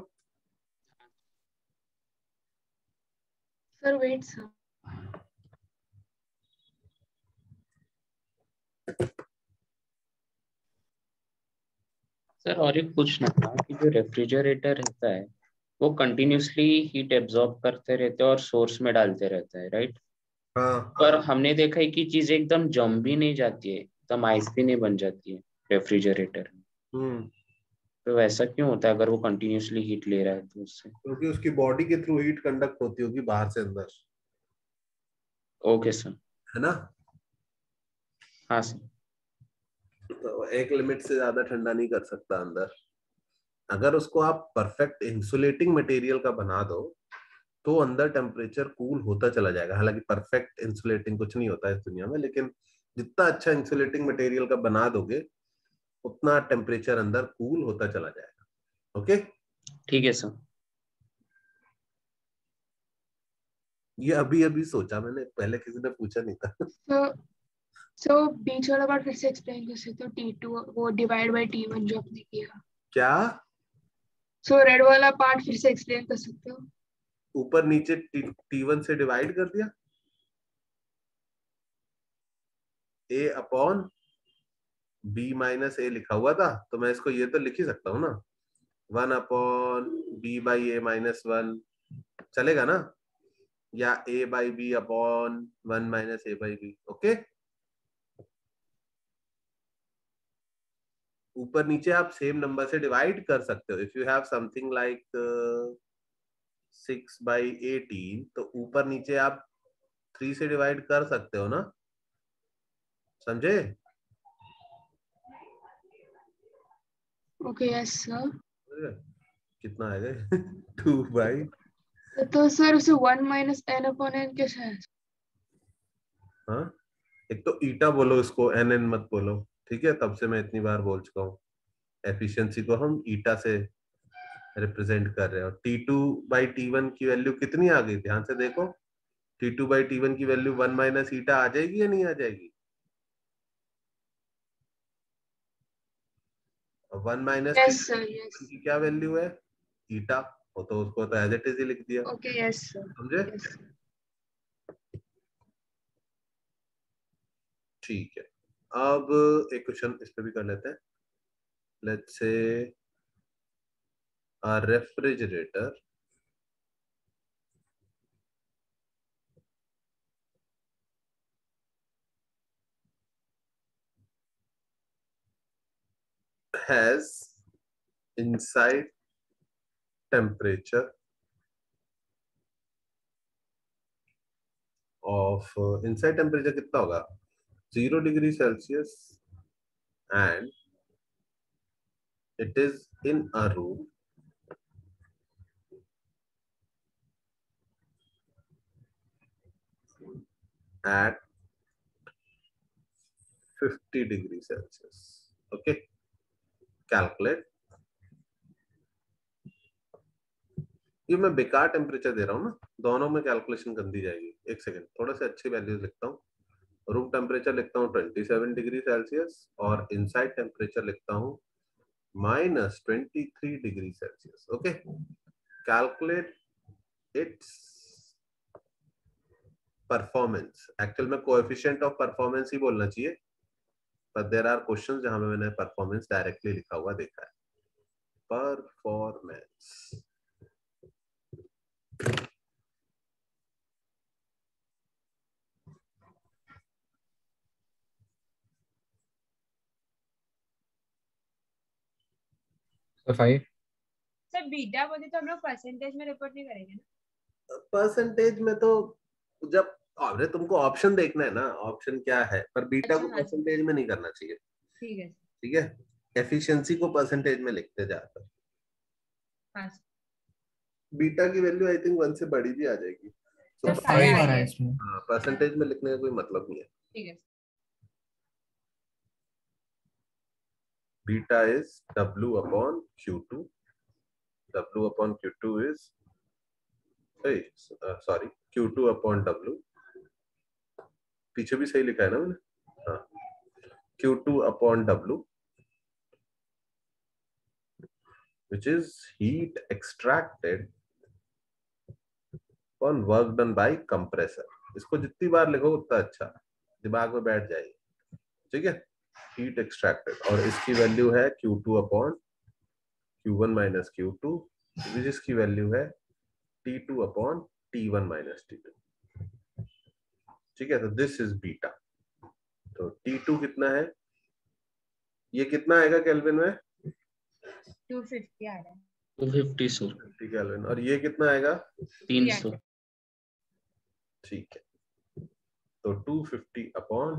सर वेट सर, सर और एक पूछना था कि जो रेफ्रिजरेटर रहता है वो कंटिन्यूसली हीट एब्जॉर्ब करते रहते हैं और सोर्स में डालते रहता है, राइट? हाँ, पर हमने देखा है कि चीज एकदम जम भी नहीं जाती है, एकदम आइस भी नहीं बन जाती है रेफ्रिजरेटर में। तो वैसा क्यों होता है अगर वो कंटिन्यूसली हीट ले रहा है तो उससे? क्योंकि उसकी बॉडी के थ्रू हीट कंडक्ट होती होगी बाहर से अंदर, ओके सर। है ना? हाँ सर। तो एक लिमिट से ज्यादा ठंडा नहीं कर सकता अंदर। अगर उसको आप परफेक्ट इंसुलेटिंग मटेरियल का बना दो तो अंदर टेम्परेचर कूल होता चला जाएगा। हालांकि परफेक्ट इंसुलेटिंग कुछ नहीं होता इस दुनिया में, लेकिन जितना अच्छा इंसुलेटिंग मटेरियल का बना दोगे उतना टेम्परेचर अंदर कूल होता चला जाएगा। ओके, ठीक है सर। ये अभी अभी सोचा मैंने, पहले किसी ने पूछा नहीं था। सो बीच वाला पार्ट फिर से एक्सप्लेन कर सकते हो, T2 वो डिवाइड बाय T1 जो आपने किया। क्या सो रेड वाला पार्ट फिर से एक्सप्लेन कर सकते हो? ऊपर नीचे T1 से डिवाइड कर दिया, A upon B minus A लिखा हुआ था, तो मैं इसको ये तो लिख ही सकता हूँ ना, 1 upon B by A minus 1, चलेगा ना? या A by B upon 1 minus A by B। Okay, ऊपर नीचे आप सेम नंबर से डिवाइड कर सकते हो। If you have something like 6 by 18 तो ऊपर नीचे आप 3 से डिवाइड कर सकते हो ना, समझे? Okay yes sir. कितना आएगा? 2 बाई, तो सर उसे 1 माइनस n अपॉन n कैसे है? हाँ, एक तो ईटा बोलो इसको, एन एन मत बोलो, ठीक है? तब से मैं इतनी बार बोल चुका हूँ, एफिशिएंसी को हम ईटा से रिप्रेजेंट कर रहे हैं। और T2 बाई T1 की वैल्यू कितनी आ गई, ध्यान से देखो। T2 बाई T1 की वैल्यू 1 माइनस ईटा आ जाएगी या नहीं आ जाएगी? 1 माइनस यस सर यस। की क्या वैल्यू है? ईटा। वो तो उसको तो एज इट इज ही लिख दिया, ओके यस सर। समझे? Yes sir. ठीक है, अब एक क्वेश्चन इस पे भी कर लेते हैं। Let's say a refrigerator has inside temperature of inside temperature कितना होगा? 0 degree Celsius, and it is in a room at 50 degree Celsius. Okay, calculate. ये मैं बेकार टेम्परेचर दे रहा हूँ ना, दोनों में कैलकुलेशन कर दी जाएगी। एक सेकंड, थोड़ा सा अच्छी वैल्यूज लिखता हूँ। रूम टेम्परेचर लिखता हूँ 27 डिग्री सेल्सियस और इनसाइड टेम्परेचर लिखता हूँ -23 degree Celsius. Okay, calculate its performance. Actual में कोएफिशिएंट ऑफ परफॉर्मेंस ही बोलना चाहिए, पर देयर आर क्वेश्चंस जहां में मैंने परफॉर्मेंस डायरेक्टली लिखा हुआ देखा है। परफॉर्मेंस, तो 5। सर बीटा बोले तो हम लोग परसेंटेज में रिपोर्ट नहीं करेंगे ना? परसेंटेज में तो जब अरे तुमको ऑप्शन देखना है ना, ऑप्शन क्या है, पर बीटा को अच्छा, हाँ। परसेंटेज में नहीं करना चाहिए। ठीक है ठीक है, एफिशिएंसी को परसेंटेज में लिखते जाकर। हाँ बीटा की वैल्यू आई थिंक 1 से बड़ी भी आ जाएगी, तो सर, 5 आ आ रहा गया। है इसमें। हाँ, परसेंटेज में लिखने का कोई मतलब नहीं है। ठीक है beta is W upon Q2. W upon Q2 is, sorry, Q2 upon W, पीछे भी सही लिखा है ना मैंने, हाँ, Q2 upon W, which is heat extracted upon work done by compressor. इसको जितनी बार लिखो उतना अच्छा, दिमाग में बैठ जाएगी। ठीक है, हीट एक्सट्रैक्टेड, और इसकी वैल्यू है Q2 upon Q1 minus Q2, जिसकी वैल्यू है T2 upon T1 minus T2। ठीक है, तो दिस इज बीटा। तो T2 कितना है, ये कितना आएगा केल्विन में? 250 आ रहा है। 250 सर। 50 केल्विन। और ये कितना आएगा? 300। ठीक है, तो 250 अपॉन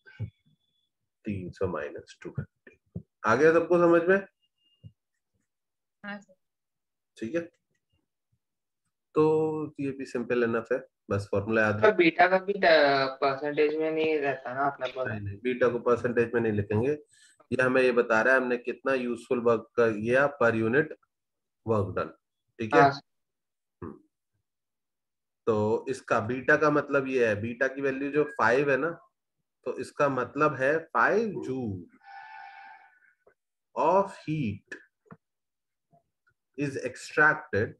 300 माइनस 250। आ गया सबको समझ में? हाँ सर। ठीक है, तो ये भी सिंपल इनफ है, बस फॉर्मूला याद रखो। बीटा का भी परसेंटेज में नहीं रहता ना आपने बोला। नहीं, बीटा को परसेंटेज में नहीं लिखेंगे, ये हमें ये बता रहा है हमने कितना यूजफुल वर्क किया पर यूनिट वर्क डन। ठीक है, हाँ तो इसका बीटा का मतलब ये है, बीटा की वैल्यू जो 5 है ना, तो इसका मतलब है 5 joule of heat is extracted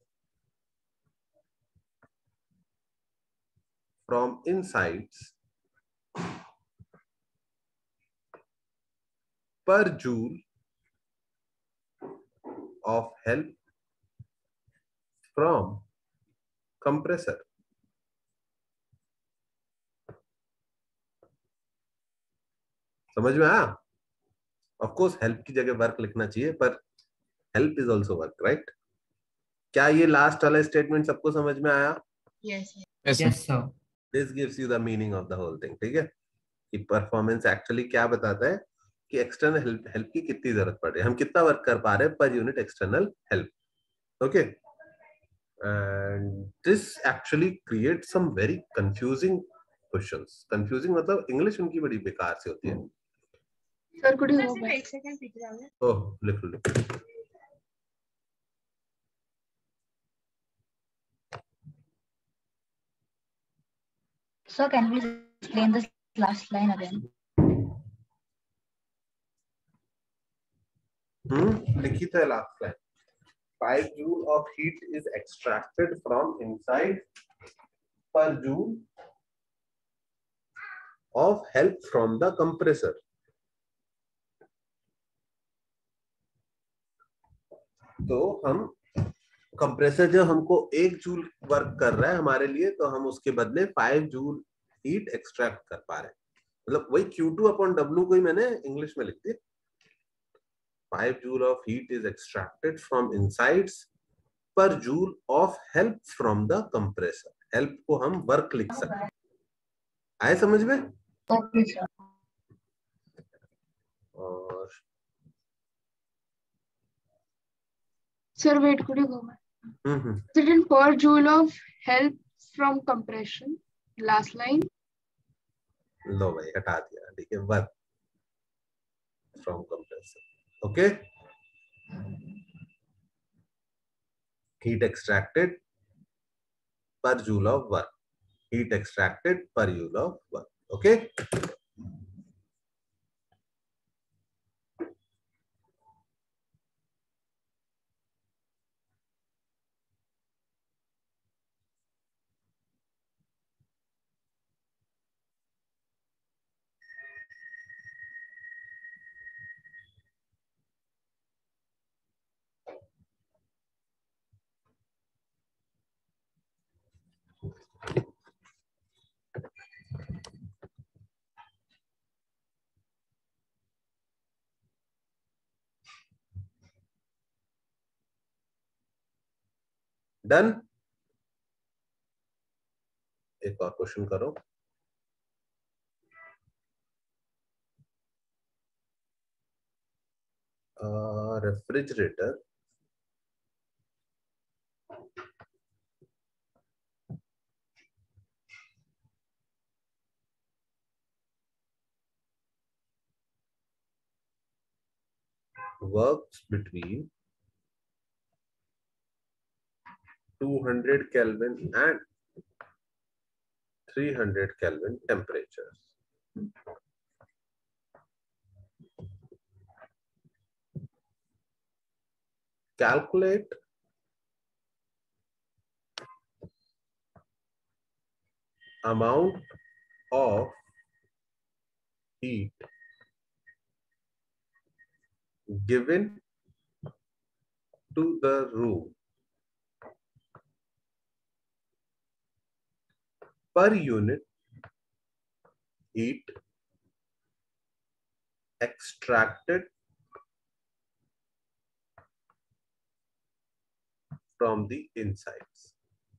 from insides per joule of help from compressor. समझ में आया? ऑफ कोर्स हेल्प की जगह वर्क लिखना चाहिए, पर help is also work, right? क्या ये लास्ट वाला स्टेटमेंट सबको समझ में आया? Yes yes sir. This gives you the meaning of the whole thing. ठीक है, कि परफॉर्मेंस एक्चुअली क्या बताता है, कि एक्सटर्नल हेल्प की कितनी जरूरत पड़ रही है, हम कितना वर्क कर पा रहे हैं per unit external help. Okay, and this actually creates some very confusing questions. Confusing मतलब इंग्लिश उनकी बड़ी बेकार से होती है। सर कुछ सर हो सिर्फ गया। एक सेकंड पीछे जाओगे? ओह, लिख लो। So can we explain this last line again? लिखी तो है last line, 5 joule of heat is extracted from inside per joule of help from the compressor. तो हम कंप्रेसर जो हमको 1 जूल वर्क कर रहा है हमारे लिए, तो हम उसके बदले 5 जूल हीट एक्सट्रैक्ट कर पा रहे हैं। मतलब वही Q2 अपॉन W को ही मैंने इंग्लिश में लिख दिया। 5 joule of heat is extracted from insides per joule of help from the compressor. Help को हम वर्क लिख सकते हैं। आए समझ में? Okay, sir. और सर वेट कुछ हो गया। Certain per joule of help from compression. Last line. लो भाई हटा दिया, ठीक है, work from compressor. Okay, heat extracted per joule of work, heat extracted per joule of work. Okay, done. एक और क्वेश्चन करो। Refrigerator works between 200 Kelvin and 300 Kelvin temperatures. Calculate amount of heat given to the room per unit heat extracted from the insides.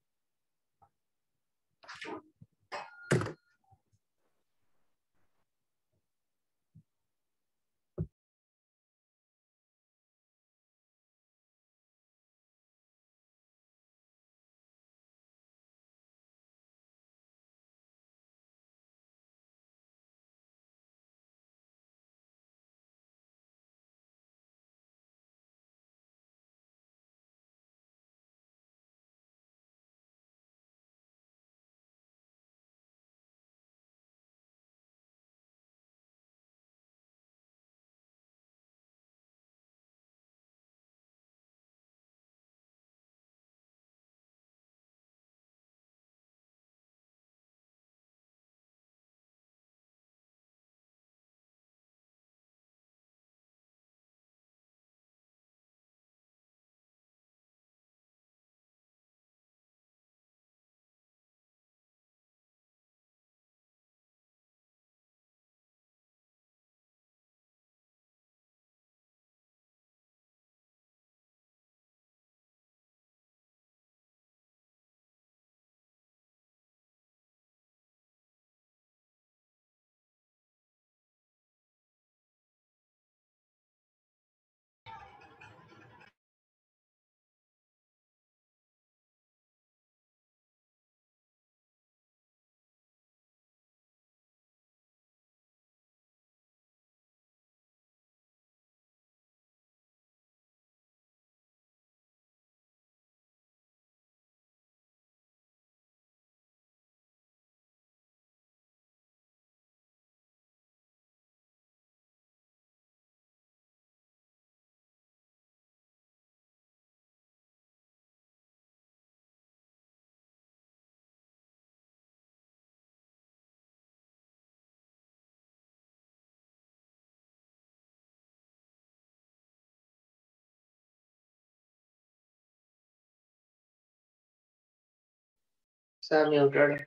Sir, muted.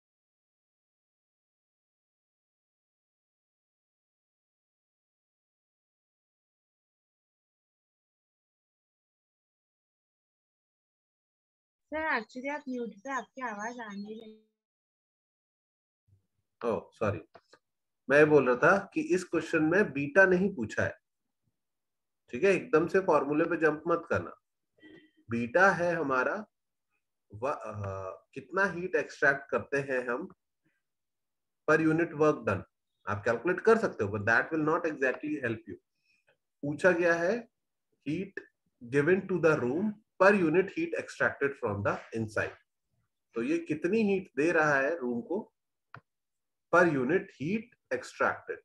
Sir actually आप mute पे, आपकी आवाज आ नहीं रही। Oh sorry, मैं बोल रहा था कि इस क्वेश्चन में बीटा नहीं पूछा है, ठीक है? एकदम से फॉर्मूले पे जंप मत करना। बीटा है हमारा कितना हीट एक्सट्रैक्ट करते हैं हम पर यूनिट वर्क डन। आप कैलकुलेट कर सकते हो, but that will not exactly help you. पूछा गया है heat given to the room per unit heat extracted from the inside. तो ये कितनी हीट दे रहा है रूम को पर यूनिट हीट एक्सट्रैक्टेड।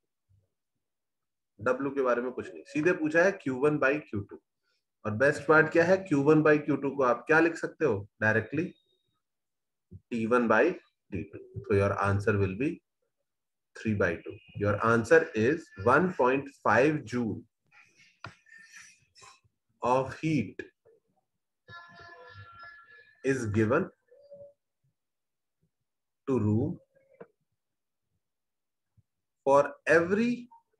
W के बारे में कुछ नहीं, सीधे पूछा है Q1 by Q2। और बेस्ट पार्ट क्या है, Q1 by Q2 को आप क्या लिख सकते हो directly, T1 by T2। So your answer will be 3/2. Your answer is 1.5 joule of heat is given to room for every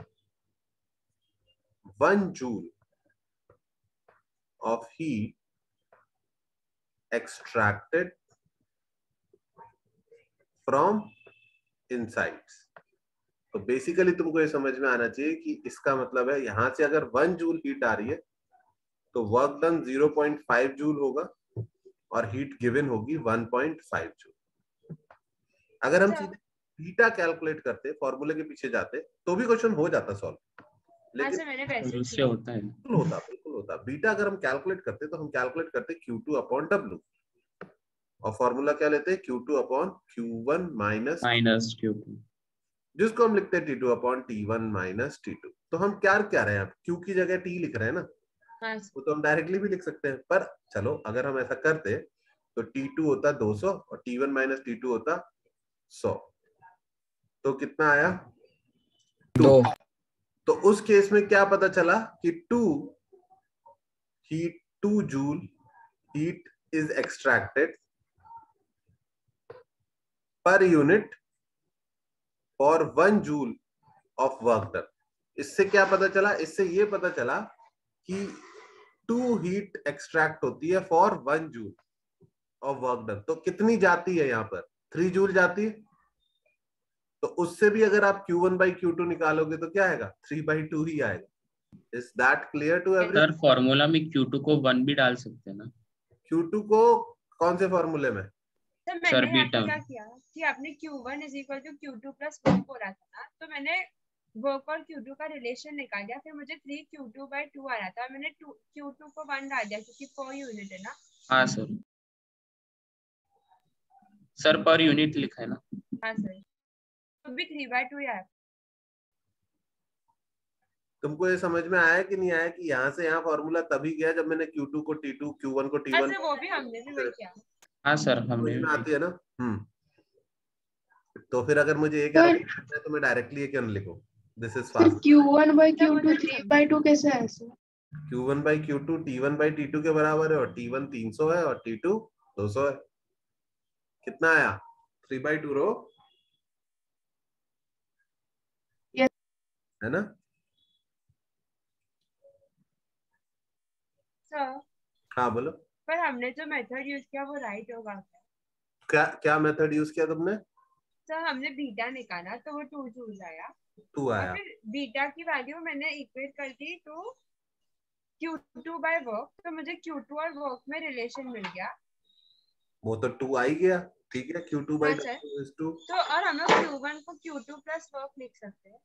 1 joule of heat extracted from insides. तो बेसिकली तुमको ये समझ में आना चाहिए कि इसका मतलब है यहां से अगर 1 जूल हीट आ रही है तो वर्क डन 0.5 जूल होगा और हीट गिवन होगी 1.5 जूल। अगर हम सीधे बीटा कैलकुलेट करते, फॉर्मूले के पीछे जाते, तो भी क्वेश्चन हो जाता सॉल्व, लेकिन उससे होता है बिल्कुल होता। बीटा अगर हम कैलकुलेट करते तो हम कैलकुलेट करते Q2 अपॉन W और फॉर्मूला क्या लेते हैं, Q2 upon Q1 minus Q2, जिसको हम लिखते हैं T2 upon T1 minus T2। तो हम क्या क्या रहे हैं, अब Q की जगह T लिख रहे हैं ना, वो तो हम डायरेक्टली भी लिख सकते हैं, पर चलो अगर हम ऐसा करते तो T2 होता 200 और T1 माइनस T2 होता 100, तो कितना आया 2। तो उस केस में क्या पता चला कि 2 joule heat is extracted per unit for 1 joule of work done. इससे क्या पता चला, इससे ये पता चला कि 2 हीट एक्सट्रैक्ट होती है for 1 joule of work done. तो कितनी जाती है यहाँ पर, 3 जूल जाती है। तो उससे भी अगर आप Q1 by Q2 निकालोगे तो क्या आएगा, 3/2 ही आएगा। Is that clear to everyone? Sir formula में Q2 को 1 भी डाल सकते हैं ना? Q2 को कौन से फॉर्मूले में? सर मैंने क्या किया कि आपने Q1 is equal to Q2 plus work बोला था ना, तो मैंने वर्क और Q2 का रिलेशन निकाल दिया, फिर मुझे 3Q2/2 आ रहा था, मैंने Q2 को 1 डाल दिया क्योंकि पर यूनिट है ना। हाँ सर पर यूनिट लिखा है ना। हाँ सर, तो भी 3/2 आया। तुमको ये समझ में आया कि नहीं आया कि यहाँ से यहाँ फॉर्मूला तभी गया जब मैंने Q2 को T2, Q1 को T1? वो भी हमने भी वही किया। हाँ सर, हमने भी आती है ना। तो फिर अगर मुझे एक है तो मैं डायरेक्टली एक लिखूं, this is fast. Q1 by Q2 3/2 कैसे है sir? Q1 by Q2 T1 by T2 के बराबर है और T1 300 है और T2 200 है। कितना आया, 3/2 रो है ना? सर हाँ बोलो। पर हमने जो मेथड यूज किया वो राइट होगा क्या? क्या मेथड यूज किया तुमने? सर हमने बीटा निकाला तो वो 2 जूल आया, 2 आया, और फिर बीटा की वैल्यू मैंने इक्वेट कर दी तो Q2 बाय वर्क, तो मुझे Q2 और वर्क में रिलेशन मिल गया। वो तो 2 आ ही गया, ठीक है। Q2 by 2 तो और हम लोग Q1 को Q2 प्लस वर्क लिख सकते हैं।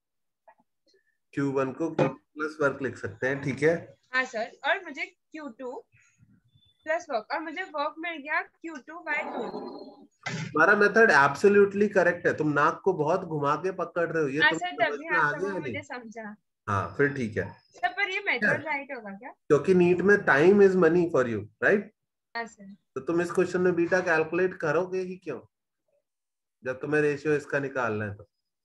Q1 को Q2 प्लस वर्क लिख सकते हैं, ठीक है। हाँ सर, और मुझे Q2 प्लस वर्क और मुझे वर्क मिल गया Q2/2। तुम्हारा मेथड एब्सोल्युटली करेक्ट है, तुम नाक को बहुत घुमा के पकड़ रहे हो, ये तुम समझ में आ गया नहीं? मुझे समझा। हाँ फिर ठीक है सर पर ये मेथड राइट होगा क्या? क्योंकि नीट में time is money for you, right? हाँ सर। तो तुम इस क्वेश्चन में बीटा कैलकुलेट करोगे ही क्यों, जब तुम्हें रेशियो इसका निकालना है तो?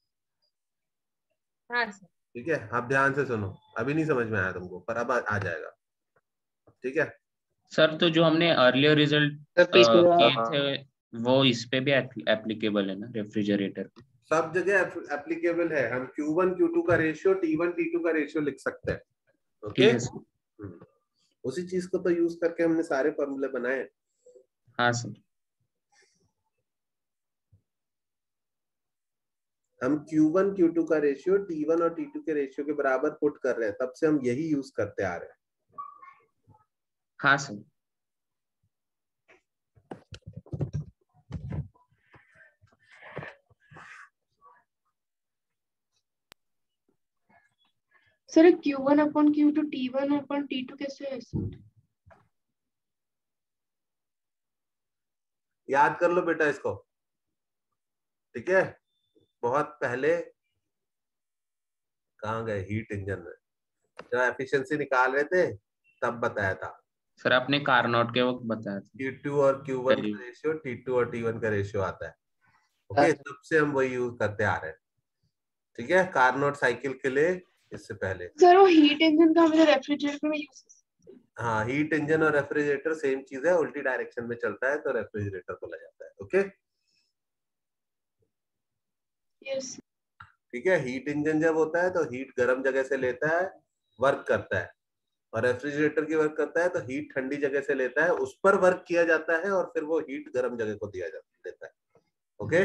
हाँ सर। ठीक है, आप ध्यान से सुनो, अभी नहीं समझ में आया तुमको पर अब आ जाएगा, ठीक है सर। तो जो हमने अर्लियर रिजल्ट किए थे वो इस पे भी एप्लीकेबल है ना, रेफ्रिजरेटर पे? सब जगह एप्लीकेबल है। हम Q1 Q2 का रेशियो, T1 T2 का रेशियो लिख सकते हैं, ओके? उसी चीज को तो यूज करके हमने सारे फॉर्मूले बनाए। हाँ सर। हम Q1 Q2 का रेशियो T1 और T2 के रेशियो के बराबर पुट कर रहे हैं, तब से हम यही यूज करते आ रहे हैं। हाँ sir. Sir Q1 upon Q2 T1 upon T2 कैसे है सर? याद कर लो बेटा इसको, ठीक है? बहुत पहले कहाँ गए हीट इंजन में, जब एफिशिएंसी निकाल रहे थे तब बताया था सर। आपने कार्नोट के वक्त बताया था Q2 और Q1 का रेशियो T2 और T1 का रेशियो आता है, ओके? तब से हम वही यूज करते आ रहे हैं, ठीक है? कार्नोट साइकिल के लिए इससे पहले। सर वो हीट इंजन का हमें रेफ्रिजरेटर में यूज। हाँ, हीट इंजन और रेफ्रिजरेटर सेम चीज है, उल्टी डायरेक्शन में चलता है तो रेफ्रिजरेटर बोला जाता है, ओके? यस। ठीक है, हीट इंजन जब होता है तो हीट गर्म जगह से लेता है, वर्क करता है, और रेफ्रिजरेटर की वर्क करता है तो हीट ठंडी जगह से लेता है, उस पर वर्क किया जाता है और फिर वो हीट गर्म जगह को दिया जाता है। Okay,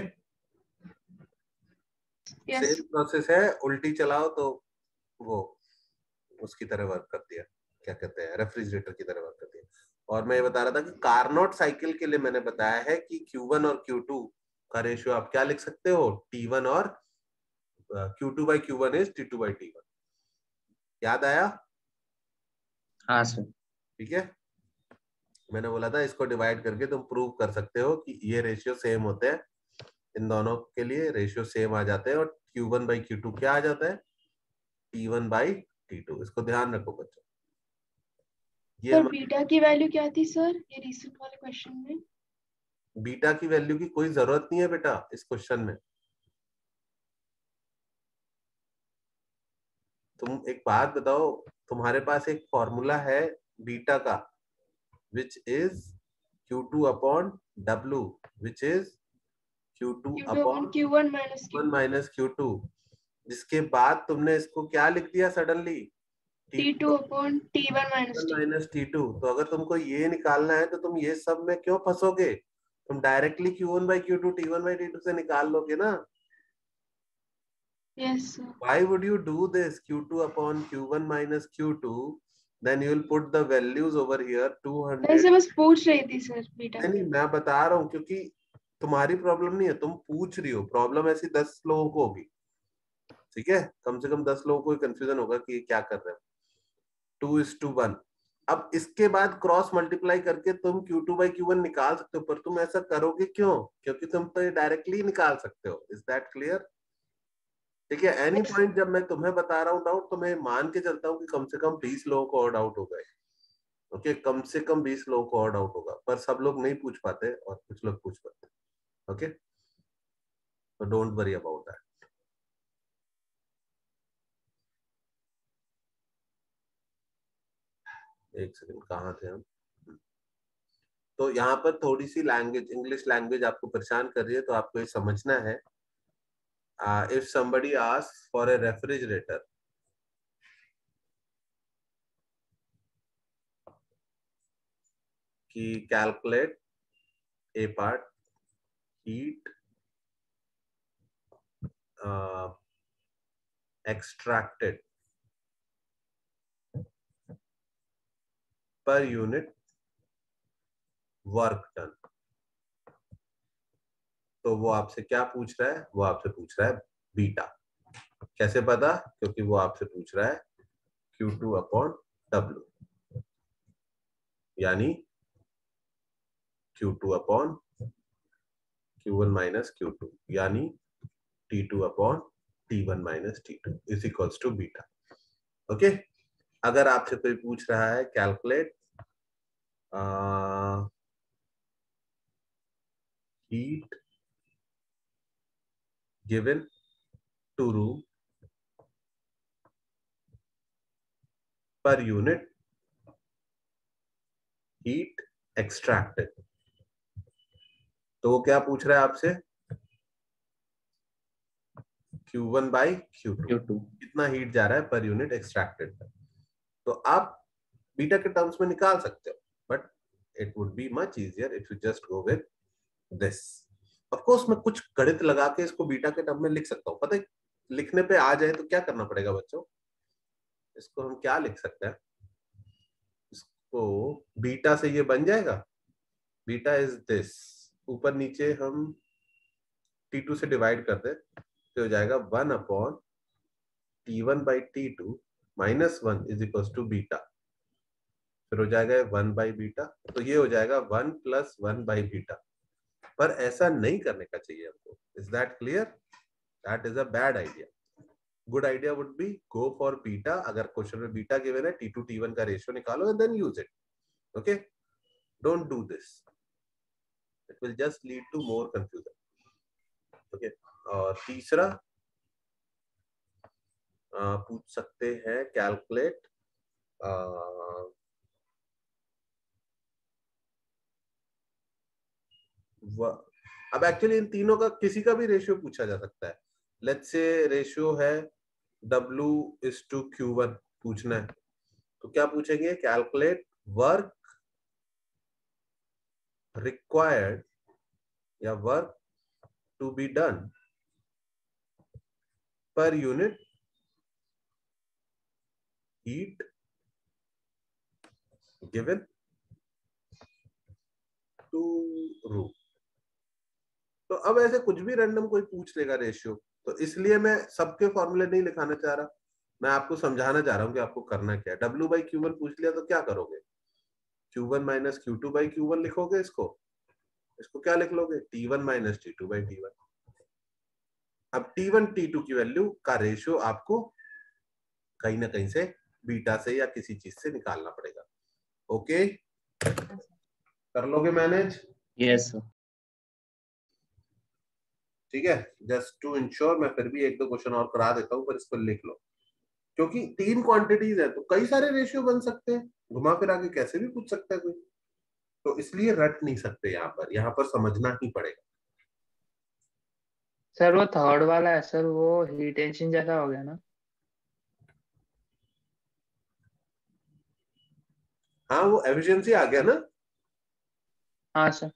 Yes. सेम प्रोसेस है, उल्टी चलाओ तो वो उसकी तरह वर्क करती है, क्या कहते हैं, रेफ्रिजरेटर की तरह वर्क करती है। और मैं ये बता रहा था कि कार्नोट साइकिल के लिए मैंने बताया है कि Q1 और Q2 का रेशियो आप क्या लिख सकते हो, T1 और Q2 by Q1 is T2 by T1। याद आया? हाँ सर। ठीक है, मैंने बोला था इसको डिवाइड करके तुम प्रूव कर सकते हो कि ये रेशियो सेम होते हैं, इन दोनों के लिए रेशियो सेम आ जाते हैं, और Q1 by Q2 क्या आ जाता है, T1 by T2। इसको ध्यान रखो बच्चों। ये सर बीटा की वैल्यू क्या थी सर ये रिसेंट वाले क्वेश्चन में? बीटा की वैल्यू की कोई जरूरत नहीं है बेटा इस क्वेश्चन में। तुम एक बात बताओ, तुम्हारे पास एक फॉर्मूला है बीटा का, which is Q2 upon W, which is Q2 upon Q1 minus Q2 1 minus Q2, जिसके बाद तुमने इसको क्या लिख दिया suddenly, T2 upon T1 minus T2 minus T2। तो अगर तुमको ये निकालना है तो तुम ये सब में क्यों फंसोगे, तुम directly Q1 by Q2 T1 by T2 से निकाल लोगे ना। Yes sir. Why would you do this, Q2 upon Q1 minus Q2, then you will put the values over here 200। मैं इसे बस पूछ रही थी सर बीटा। नहीं, मैं बता रहा हूँ क्योंकि तुम्हारी प्रॉब्लम नहीं है, तुम पूछ रही हो, प्रॉब्लम ऐसी 10 लोगों को होगी, ठीक है, कम से कम 10 लोगों को कंफ्यूजन होगा कि ये क्या कर रहे हैं। 2:1। अब इसके बाद क्रॉस मल्टीप्लाई करके तुम Q2 by Q1 निकाल सकते हो, पर तुम ऐसा करोगे क्यों, क्योंकि तुम तो ये डायरेक्टली निकाल सकते हो। Is that clear? ठीक है, एनी पॉइंट जब मैं तुम्हें बता रहा हूँ डाउट, तो मैं मान के चलता हूँ कि कम से कम 20 लोगों को और डाउट होगा। ओके, कम से कम 20 लोगों को और डाउट होगा, पर सब लोग नहीं पूछ पाते और कुछ लोग पूछ पाते। ओके, तो डोंट वरी अबाउट दैट। एक सेकंड, कहाँ थे हम? तो यहाँ पर थोड़ी सी लैंग्वेज, इंग्लिश लैंग्वेज आपको परेशान कर रही है, तो आपको ये समझना है, if somebody asks for a refrigerator, कि calculate a part heat extracted per unit work done, तो वो आपसे क्या पूछ रहा है, वो आपसे पूछ रहा है बीटा। कैसे पता? क्योंकि वो आपसे पूछ रहा है Q2 upon W, यानी Q2 upon Q1 minus Q2, यानी T2 upon T1 minus T2 is equals to beta. Okay, अगर आपसे कोई पूछ रहा है calculate heat given to room per unit heat extracted, तो वो क्या पूछ रहा है आपसे, Q1 by Q2, कितना हीट जा रहा है पर यूनिट एक्सट्रैक्टेड। तो आप बीटा के टर्म्स में निकाल सकते हो, but it would be much easier if you just go with this. Of course मैं कुछ गणित लगा के इसको बीटा के टर्म में लिख सकता हूँ, पता है लिखने पे आ जाए तो क्या करना पड़ेगा बच्चों, इसको हम क्या लिख सकते हैं, इसको बीटा से ये बन जाएगा, बीटा इज दिस, ऊपर नीचे हम T2 से डिवाइड कर दे तो हो जाएगा 1 upon T1 by T2 minus 1 is equals to beta, फिर हो जाएगा 1 by बीटा, तो ये हो जाएगा 1 plus 1 by बीटा। पर ऐसा नहीं करने का चाहिए हमको। Is that clear? That is a bad idea. Good idea would be go for beta. अगर क्वेश्चन में बीटा गिवन है, T2 T1 का रेशियो निकालो and then use it. Okay, don't do this, it will just lead to more confusion. Okay, और तीसरा पूछ सकते हैं कैलकुलेट अब एक्चुअली इन तीनों का किसी का भी रेशियो पूछा जा सकता है। लेट्स से रेशियो है W/Q1 पूछना है, तो क्या पूछेंगे, कैलकुलेट वर्क रिक्वायर्ड या work to be done per unit heat given to room. तो अब ऐसे कुछ भी रैंडम कोई पूछ लेगा रेशियो, तो इसलिए मैं सबके फॉर्मूले नहीं लिखाना चाह रहा, मैं आपको समझाना चाह रहा हूँ कि आपको करना क्या है। W by Q1 पूछ लिया तो क्या करोगे, Q1 minus Q2 by Q1 लिखोगे, इसको क्या लिख लोगे, T1 minus T2 by T1। अब T1 T2 की वैल्यू का रेशियो आपको कहीं ना कहीं से बीटा से या किसी चीज से निकालना पड़ेगा। ओके, कर लोगे मैनेज? Yes sir. ठीक है, जस्ट टू इंश्योर मैं फिर भी एक दो क्वेश्चन और करा देता हूँ, पर इसको लिख लो, क्योंकि 3 क्वांटिटीज है तो कई सारे रेशियो बन सकते हैं, घुमा फिरा के कैसे भी पूछ सकता है कोई, तो इसलिए रट नहीं सकते, यहाँ पर समझना ही पड़ेगा। सर वो थर्ड वाला है सर, वो हीट इंजन जैसा हो गया ना? हाँ, वो एफिशिएंसी आ गया ना। हाँ sir.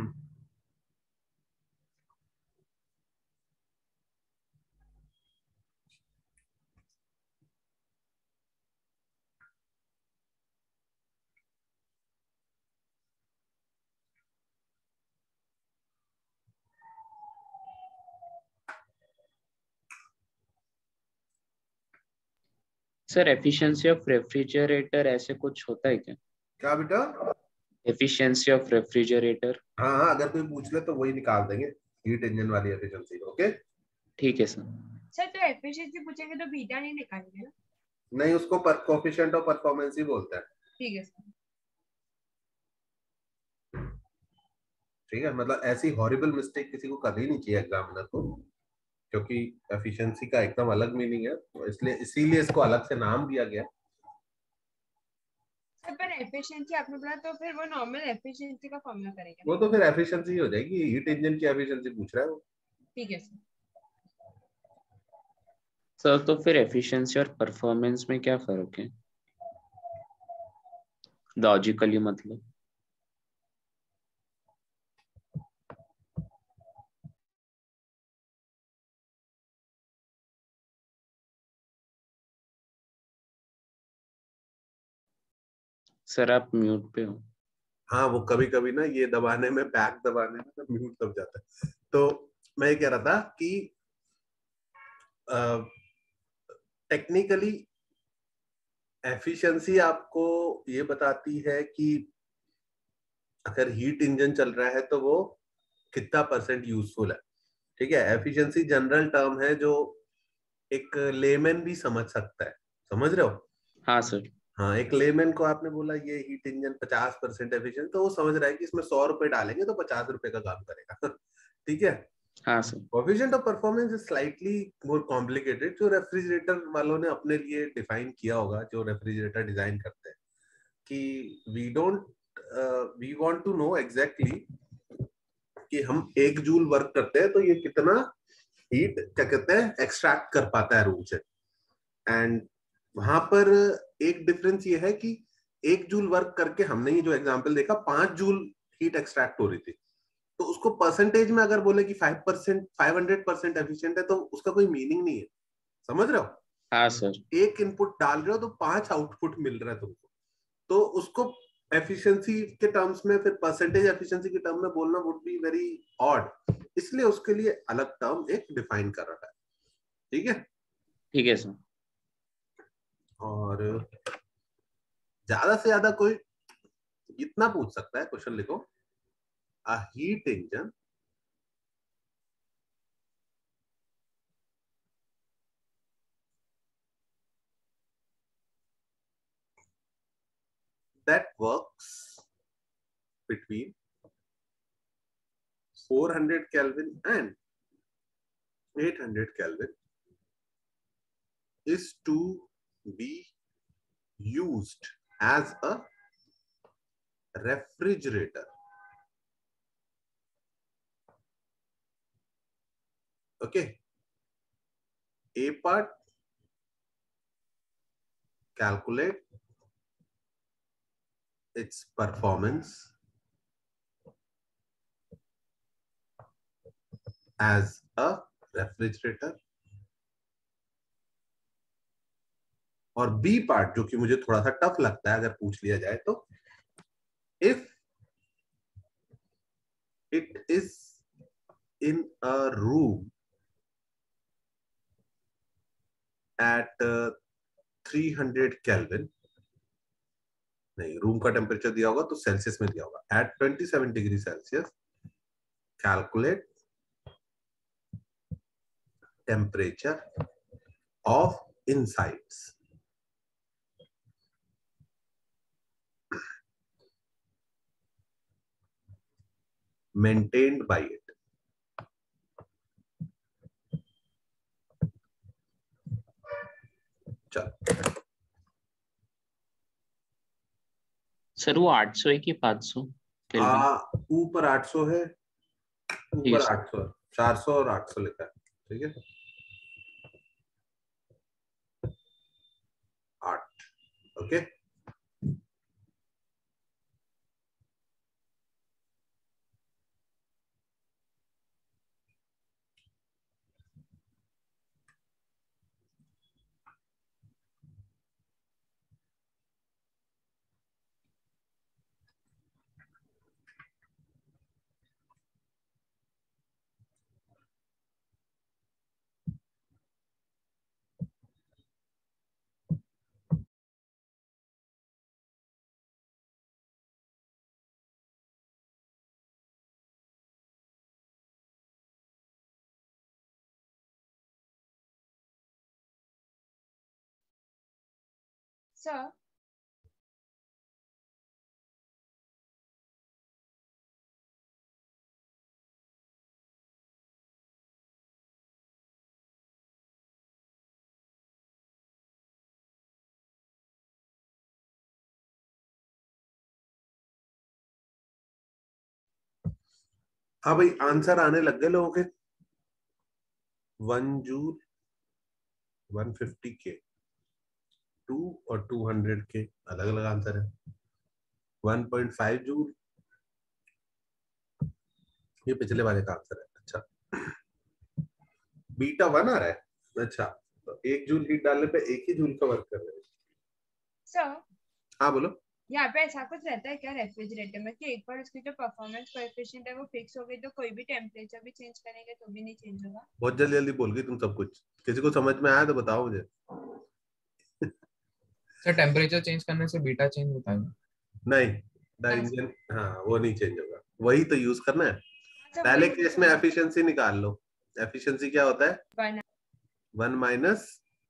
Sir efficiency of refrigerator ऐसे कुछ होता है क्या? क्या बेटा? Efficiency of refrigerator. हाँ हाँ, अगर कोई पूछ ले तो वही निकाल देंगे, हीट इंजन वाली एफिशिएंसी। ओके ठीक है सर। सर तो एफिशिएंसी पूछेंगे तो बीटा नहीं निकालेंगे ना? नहीं, उसको कोएफिशिएंट ऑफ परफॉर्मेंस ही बोलते हैं। ठीक है सर। ठीक है, मतलब ऐसी हॉरिबल मिस्टेक किसी को करनी नहीं चाहिए एग्जामिनर को, क्योंकि एफिशिएंसी का एकदम अलग मीनिंग है, तो इसलिए इसीलिए इसको अलग से नाम दिया गया। सर पर एफिशिएंसी आपने बोला तो फिर वो नॉर्मल एफिशिएंसी का फॉर्मूला करेंगे? वो तो फिर एफिशिएंसी हो जाएगी, हीट इंजन की एफिशिएंसी पूछ रहा है वो। ठीक है सर। सर तो फिर एफिशिएंसी और परफॉर्मेंस में क्या फर्क है लॉजिकली, मतलब? सर आप म्यूट पे हो। हाँ, वो कभी कभी ना ये दबाने में, बैक दबाने में म्यूट दब जाता है। तो मैं ये कह रहा था कि टेक्निकली एफिशिएंसी आपको ये बताती है कि अगर हीट इंजन चल रहा है तो वो कितना % यूजफुल है। ठीक है, एफिशिएंसी जनरल टर्म है जो एक लेमैन भी समझ सकता है, समझ रहे हो? हाँ सर। हाँ, एक लेमैन को आपने बोला ये हीट इंजन 50% एफिशिएंट, तो वो समझ रहा है कि इसमें 100 रुपए डालेंगे तो 50 रुपए का काम करेगा। ठीक है। हाँ sir. Coefficient of performance is slightly more complicated, जो रेफ्रिजरेटर वालों ने अपने लिए डिफाइन किया होगा, जो रेफ्रिजरेटर डिजाइन करते हैं, कि we want to know exactly कि हम 1 जूल वर्क करते हैं तो ये कितना हीट, क्या कहते हैं, एक्सट्रैक्ट कर पाता है रूम से। एंड वहां पर एक डिफरेंस ये है कि 1 जूल वर्क करके हमने ये जो एग्जांपल देखा 5 जूल हीट एक्सट्रैक्ट हो रही थी, तो उसको परसेंटेज में अगर बोले कि 5%, 500% एफिशिएंट है, तो उसका कोई मीनिंग नहीं है, समझ रहे हो? हाँ सर। एक इनपुट डाल रहे हो तो 5 आउटपुट मिल रहा है तुमको, तो उसको एफिशिएंसी के टर्म्स में, फिर परसेंटेज एफिशिएंसी के टर्म में बोलना वुड बी वेरी ऑड, इसलिए उसके लिए अलग टर्म एक डिफाइन कर रखा है। ठीक है? ठीक है सर। और ज्यादा से ज्यादा कोई इतना पूछ सकता है, क्वेश्चन लिखो, a heat engine that works between 400 Kelvin and 800 Kelvin is to be used as a refrigerator. Okay. A part, calculate its performance as a refrigerator. और बी पार्ट जो कि मुझे थोड़ा सा टफ लगता है अगर पूछ लिया जाए तो, if it is in a room at 300 Kelvin, नहीं रूम का टेम्परेचर दिया होगा तो सेल्सियस में दिया होगा, at 27 degree Celsius calculate temperature of insides. Maintained by it. चलो सर वो 800 है कि 500 केल्विन? ऊपर 800 है, ऊपर 800 है, 400 और 800 लिखा है, ठीक है 8, ओके। Sir, हाँ भाई आंसर आने लग गए लोगों के। 1 जूल 150 के 2 और 200 के अलग अलग आंसर है। 1.5 जूल ये पिछले वाले का आंसर है। अच्छा बीटा 1 आ रहा है। अच्छा तो 1 जूल हीट डालने पे 1 ही जूल का वर्क कर रहे हैं। सर हाँ बोलो। यहाँ पे ऐसा कुछ रहता है क्या रेफ्रिजरेटर में कि एक बार उसकी जो परफॉर्मेंस कोएफिशिएंट है वो फिक्स हो गई तो कोई भी टेम्परेचर भी चेंज करेंगे तो भी नहीं चेंज होगा? बहुत जल्दी जल्दी बोल गई तुम सब कुछ। किसी को समझ में आया तो बताओ मुझे। सर टेम्परेचर चेंज करने से बीटा चेंज होता है? नहीं द इंजन, हाँ वो नहीं चेंज होगा, वही तो यूज करना है। अच्छा, पहले केस में एफिशिएंसी निकाल लो। एफिशिएंसी क्या होता है? 1 माइनस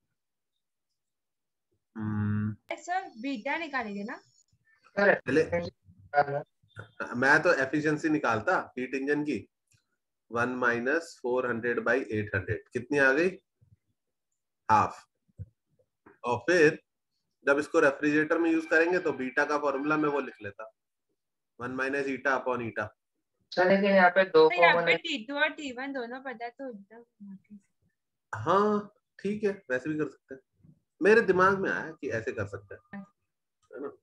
सर बीटा निकालेंगे ना? पहले मैं तो एफिशिएंसी निकालता हीट इंजन की। 1 माइनस 400 बाई 800 कितनी आ गई? हाफ। और फिर जब इसको रेफ्रिजरेटर में यूज करेंगे तो बीटा का फॉर्मूला में वो लिख लेता 1 माइनस ईटा अपॉन ईटा। लेकिन यहाँ पे दो तो यहाँ पे T2 और T1 दोनों पता है तो एकदम। हाँ ठीक है वैसे भी कर सकते हैं। मेरे दिमाग में आया कि ऐसे कर सकते हैं, है ना।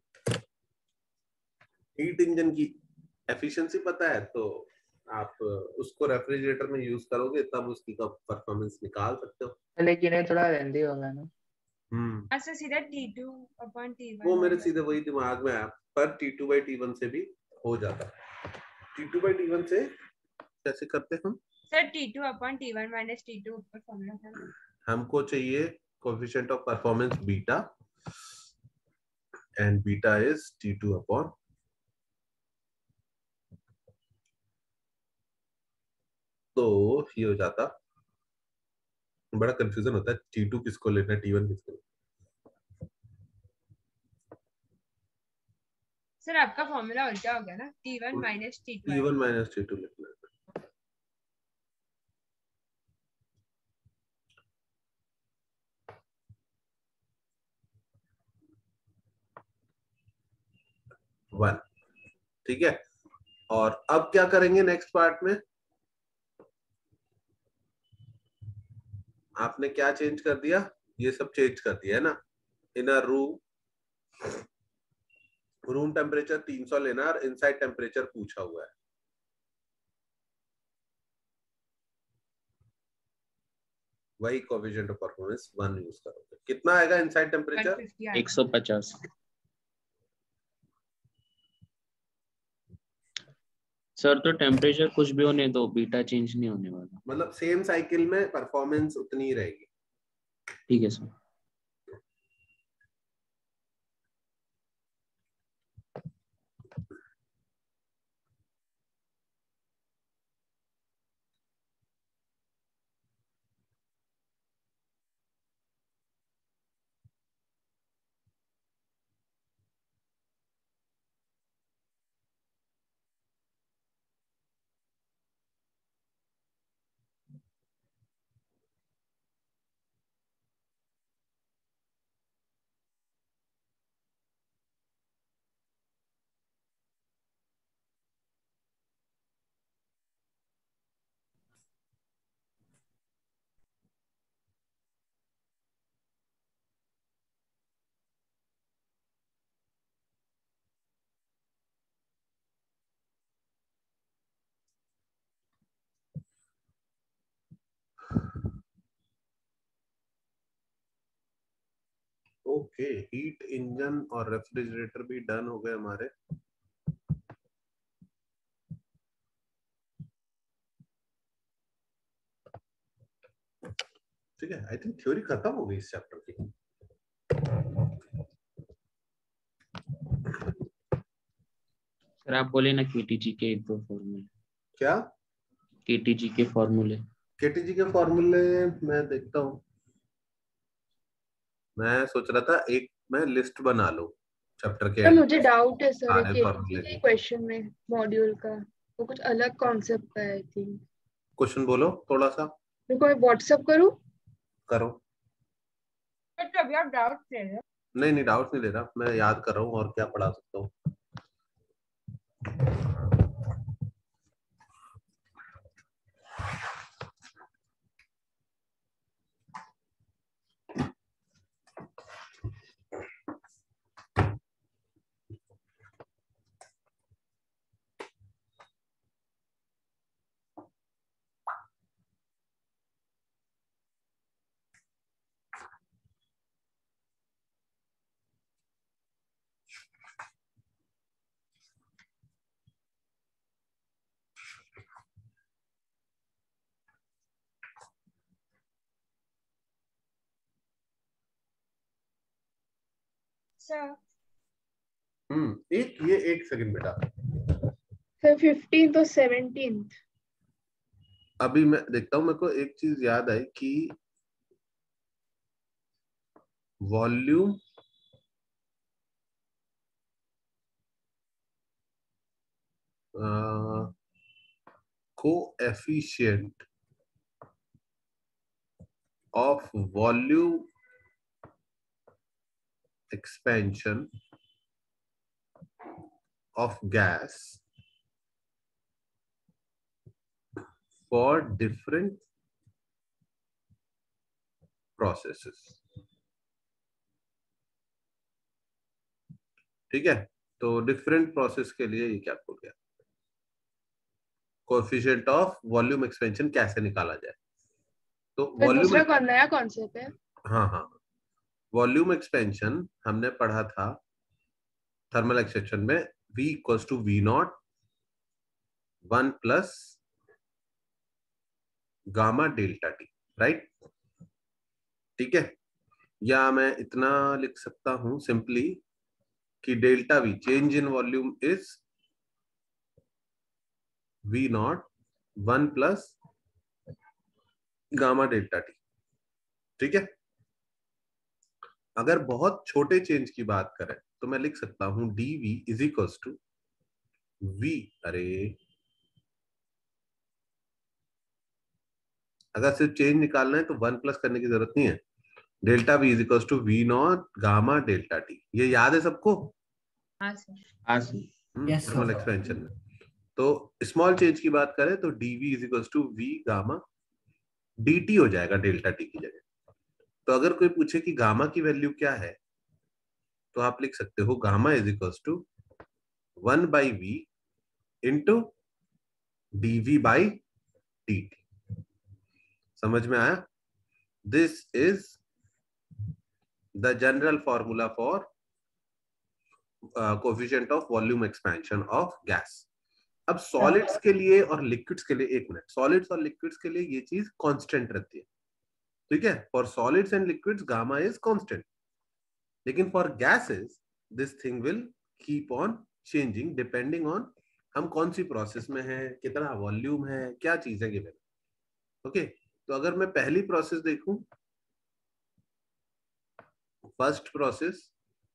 हीट इंजन की एफिशिएंसी पता है तो आप उसको रेफ्रिजरेटर में यूज करोगे तब उसकी परफॉर्मेंस निकाल सकते हो। लेकिन ये थोड़ा लेंदी होगा ना। अच्छा सीधा T2 अपॉन T1 वो मेरे सीधे वही दिमाग में आया, पर T2 बाई T1 से भी हो जाता। T2 बाई T1 से कैसे करते हम? Sir T2 upon T1 minus T2 ऊपर फॉर्मूला था। हमको चाहिए coefficient of performance beta and beta is T2 upon, तो ये हो जाता। बड़ा कंफ्यूजन होता है T2 किसको लेना है T1 किसको लेना। सर आपका फॉर्मूला उल्टा हो गया ना, T1 minus T2 T1 minus T2 लिखना है। वन ठीक है। और अब क्या करेंगे नेक्स्ट पार्ट में? आपने क्या चेंज कर दिया? ये सब चेंज कर दिया है ना। इन अ रूम टेम्परेचर 300 लेना और इनसाइड टेम्परेचर पूछा हुआ है। वही कोएफिशिएंट ऑफ परफॉर्मेंस 1 यूज करोगे। कितना आएगा इनसाइड टेम्परेचर? 150 आएगा। 150। सर तो टेम्परेचर कुछ भी होने दो, बीटा चेंज नहीं होने वाला। मतलब सेम साइकिल में परफॉर्मेंस उतनी ही रहेगी। ठीक है सर। ओके, हीट इंजन और रेफ्रिजरेटर भी डन हो गए हमारे। ठीक है, आई थिंक थ्योरी खत्म हो गई इस चैप्टर की। सर आप बोले ना केटीजी के 1-2 फॉर्मूले। क्या? केटीजी के फॉर्मूले। केटीजी के फॉर्मूले मैं देखता हूँ। मैं सोच रहा था एक मैं लिस्ट बना लूं चैप्टर के। मुझे डाउट है सर सारे कि फॉर्मूले की। क्वेश्चन में मॉड्यूल का वो कुछ अलग कॉन्सेप्ट का है। आई थिंक क्वेश्चन बोलो थोड़ा सा। मेरे को व्हाट्सएप करूं? करो। तो अभी आप डाउट ले रहे हो? नहीं डाउट नहीं ले रहा, मैं याद कर रहा हूँ और क्या पढ़ा सकता हूँ। सर एक सेकंड बेटा। सर 15th और 17th। अभी मैं देखता हूँ, मेरे को एक चीज याद आई कि volume coefficient of volume expansion of gas for different processes। ठीक है, तो डिफरेंट प्रोसेस के लिए ये क्या बोल गया, कोएफिशिएंट ऑफ वॉल्यूम एक्सपेंशन कैसे निकाला जाए। तो वॉल्यूम दूसरा कौन नया कॉन्सेप्ट है? हाँ, वॉल्यूम एक्सपेंशन हमने पढ़ा था थर्मल एक्सपेंशन में, V equals to V0 1 plus gamma delta T, right. ठीक है, या मैं इतना लिख सकता हूं सिंपली कि delta V change in volume is V0 1 plus gamma delta T. ठीक है, अगर बहुत छोटे चेंज की बात करें तो मैं लिख सकता हूं dV is equals to V, अगर सिर्फ चेंज निकालना है तो 1 प्लस करने की जरूरत नहीं है। Delta V is equals to V0 gamma delta T, ये याद है सबको? हाँ सर। थर्मल एक्सपेंशन में तो स्मॉल चेंज की बात करें तो dV is equals to V gamma dt हो जाएगा डेल्टा टी की जगह। तो अगर कोई पूछे कि गामा की वैल्यू क्या है तो आप लिख सकते हो gamma is equals to 1 by V into dV by dt। समझ में आया? This is the general formula for coefficient of volume expansion of gas. अब सॉलिड्स के लिए और लिक्विड्स के लिए, एक मिनट, सॉलिड्स और लिक्विड्स के लिए ये चीज कांस्टेंट रहती है, ठीक है। For solids and liquids gamma is constant, लेकिन for gases this thing will keep on changing depending on हम कौन सी प्रोसेस में हैं, कितना वॉल्यूम है, क्या चीज है गिवन। ओके, तो अगर मैं पहली प्रोसेस देखूं, फर्स्ट प्रोसेस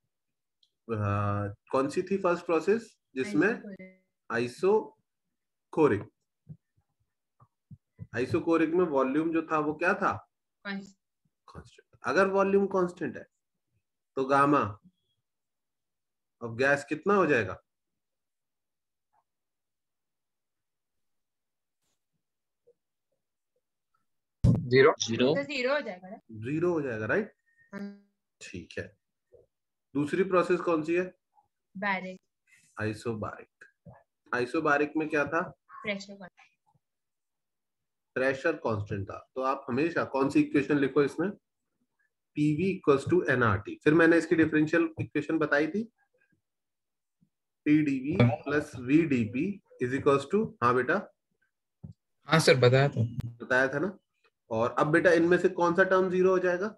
कौन सी थी फर्स्ट प्रोसेस जिसमें आइसोकोरिक, आइसोकोरिक में वॉल्यूम जो था वो क्या था, कांस्टेंट। अगर वॉल्यूम कांस्टेंट है तो गामा ऑफ गैस कितना हो जाएगा, जीरो। तो जीरो हो जाएगा ना? जीरो हो जाएगा, राइट। ठीक है, दूसरी प्रोसेस कौन सी है, बैरिक, आइसोबारिक। आइसोबारिक में क्या था, प्रेशर, प्रेशर कांस्टेंट था। तो आप हमेशा कौन सी इक्वेशन लिखो इसमें, PV इक्वल्स टू nRT। फिर मैंने इसकी डिफरेंशियल इक्वेशन बताई थी, PdV plus VdP is equals to, हाँ बेटा हाँ सर बताया तो, बताया था ना। और अब बेटा इनमें से कौन सा टर्म जीरो हो जाएगा,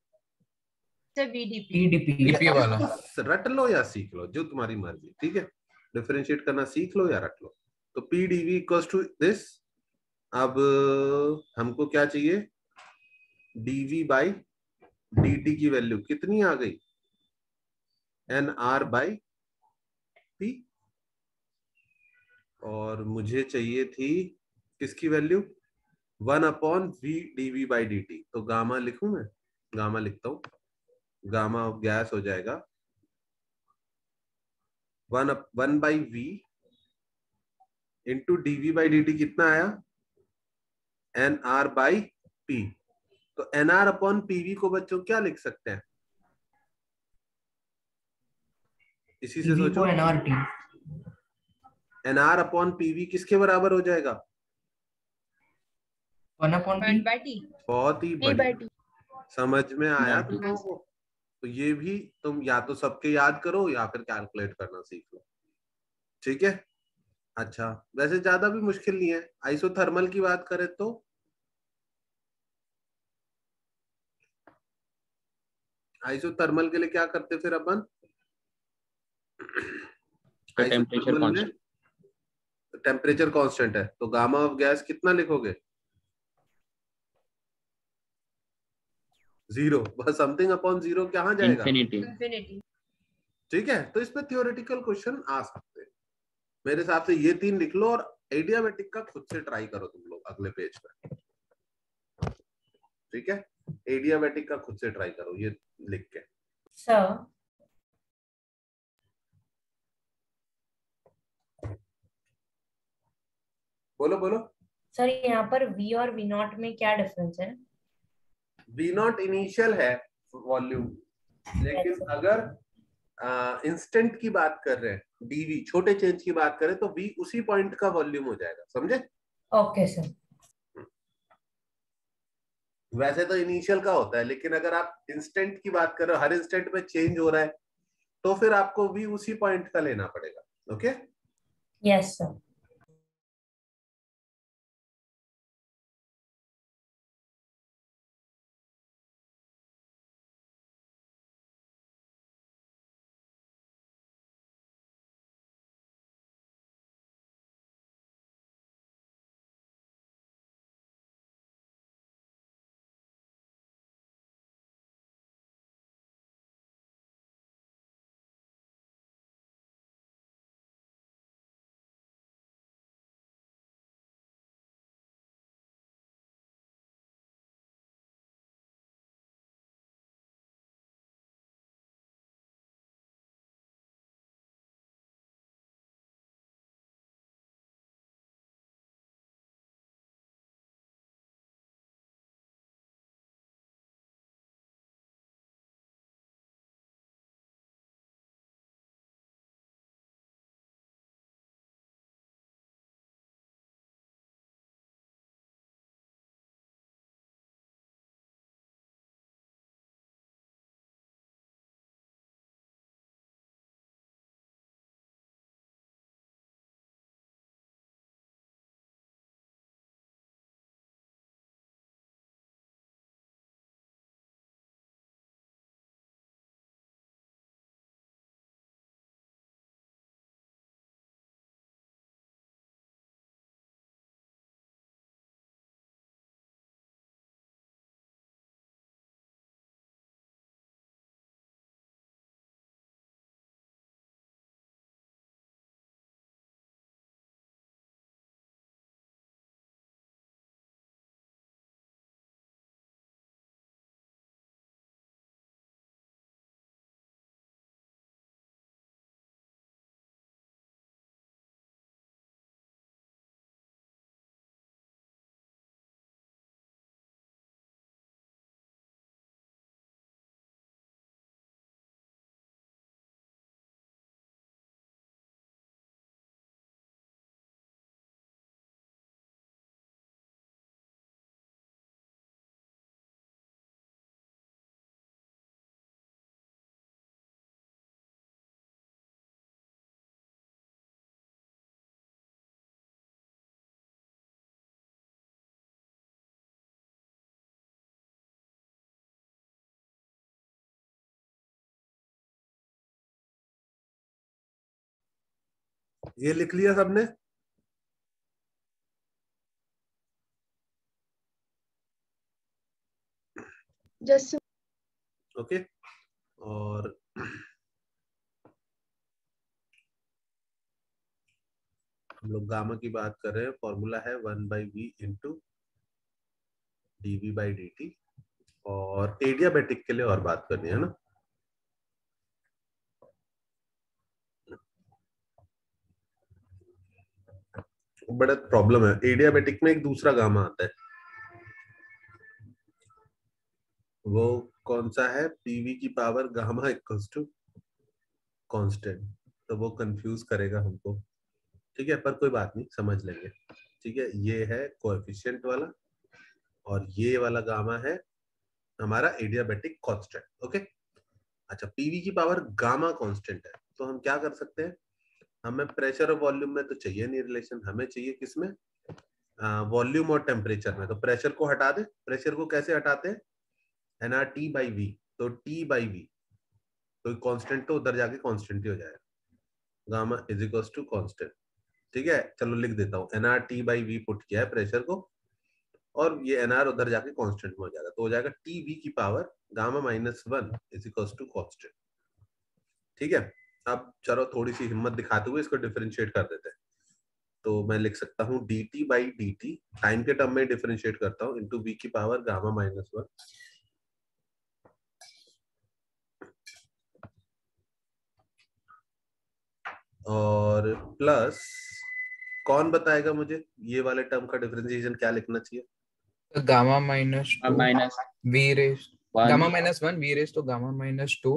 डीपी वाला। रट लो या सीख लो, जो तुम्हारी मर्जी, ठीक है। डिफरेंशिएट करना सीख लो या रट लो। तो PdV इक्वल्स टू दिस। अब हमको क्या चाहिए, dV बाई dt की वैल्यू कितनी आ गई, nR बाई P। और मुझे चाहिए थी किसकी value, 1/v dV by dt। तो गामा लिखूं मैं, गामा लिखता हूं, गामा ऑफ गैस हो जाएगा 1/v into dV by dt। कितना आया, nR बाई P। तो nR अपॉन PV को बच्चों क्या लिख सकते हैं, इसी से सोचो, nR अपॉन PV किसके बराबर हो जाएगा, 1/T। बहुत ही बढ़िया, समझ में आया तुम लोगों को। तो ये भी तुम या तो सबके याद करो या फिर कैलकुलेट करना सीख लो, ठीक है। अच्छा, वैसे ज्यादा भी मुश्किल नहीं है। आइसोथर्मल की बात करें तो आइसोथर्मल के लिए क्या करते फिर अपन, टेम्परेचर कांस्टेंट, टेम्परेचर कांस्टेंट है तो गामा ऑफ गैस कितना लिखोगे, जीरो, बस समथिंग अपॉन जीरो कहाँ जाएगा, इंफिनिटी। ठीक है। तो इसमें थियोरेटिकल क्वेश्चन आ सकते हैं। मेरे हिसाब से ये तीन लिख लो और एडियाबेटिक का खुद से ट्राई करो तुम लोग अगले पेज पर, ठीक है। एडियाबेटिक का खुद से ट्राई करो ये लिख के। सर बोलो बोलो। सर यहाँ पर V और V0 में क्या डिफरेंस है? V0 इनिशियल है वॉल्यूम, लेकिन अगर इंस्टेंट की बात कर रहे हैं, डीवी छोटे चेंज की बात करें तो V उसी पॉइंट का वॉल्यूम हो जाएगा, समझे। Okay sir. वैसे तो इनिशियल का होता है, लेकिन अगर आप इंस्टेंट की बात कर रहे हो, हर इंस्टेंट में चेंज हो रहा है, तो फिर आपको V उसी पॉइंट का लेना पड़ेगा। Okay, yes sir. ये लिख लिया सबने? Just okay. और हम लोग गामा की बात कर रहे हैं। फॉर्मूला है 1/v इंटू dv/dt। और एडियाबैटिक के लिए और बात करनी है ना। बड़ा प्रॉब्लम है एडियाबैटिक में, एक दूसरा गामा आता है, वो कौन सा है? पीवी की power gamma equals to constant. तो वो कंफ्यूज करेगा हमको, ठीक है, पर कोई बात नहीं, समझ लेंगे। ठीक है, ये है कोएफिशिएंट वाला और ये वाला गामा है हमारा एडियाबैटिक कांस्टेंट। ओके। अच्छा, पीवी की पावर गामा कांस्टेंट है, तो हम क्या कर सकते हैं? हमें प्रेशर और वॉल्यूम में तो चाहिए नहीं रिलेशन, हमें चाहिए किसमें? वॉल्यूम और टेम्परेचर में। तो प्रेशर को हटा दे। प्रेशर को कैसे हटाते हैं? nRT/v। तो T/v कोई कांस्टेंट तो उधर जाके कांस्टेंट ही हो जाएगा, gamma is equals to constant. ठीक है, चलो लिख देता हूँ, nRT/v पुट किया है प्रेशर को, और ये nR उधर जाके कांस्टेंट में हो जाएगा, तो हो जाएगा TV की power gamma -1 is equals to constant. ठीक है, अब चलो थोड़ी सी हिम्मत दिखाते हुए इसको डिफरेंशिएट कर देते हैं। तो मैं लिख सकता हूँ dt/dt, टाइम के टर्म में डिफरेंशिएट करता हूँ, इंटू v की पावर गामा -1 और प्लस, कौन बताएगा मुझे ये वाले टर्म का डिफरेंशिएशन क्या लिखना चाहिए? Gamma -2 minus v raise, 1 gamma -1 v raise तो gamma -2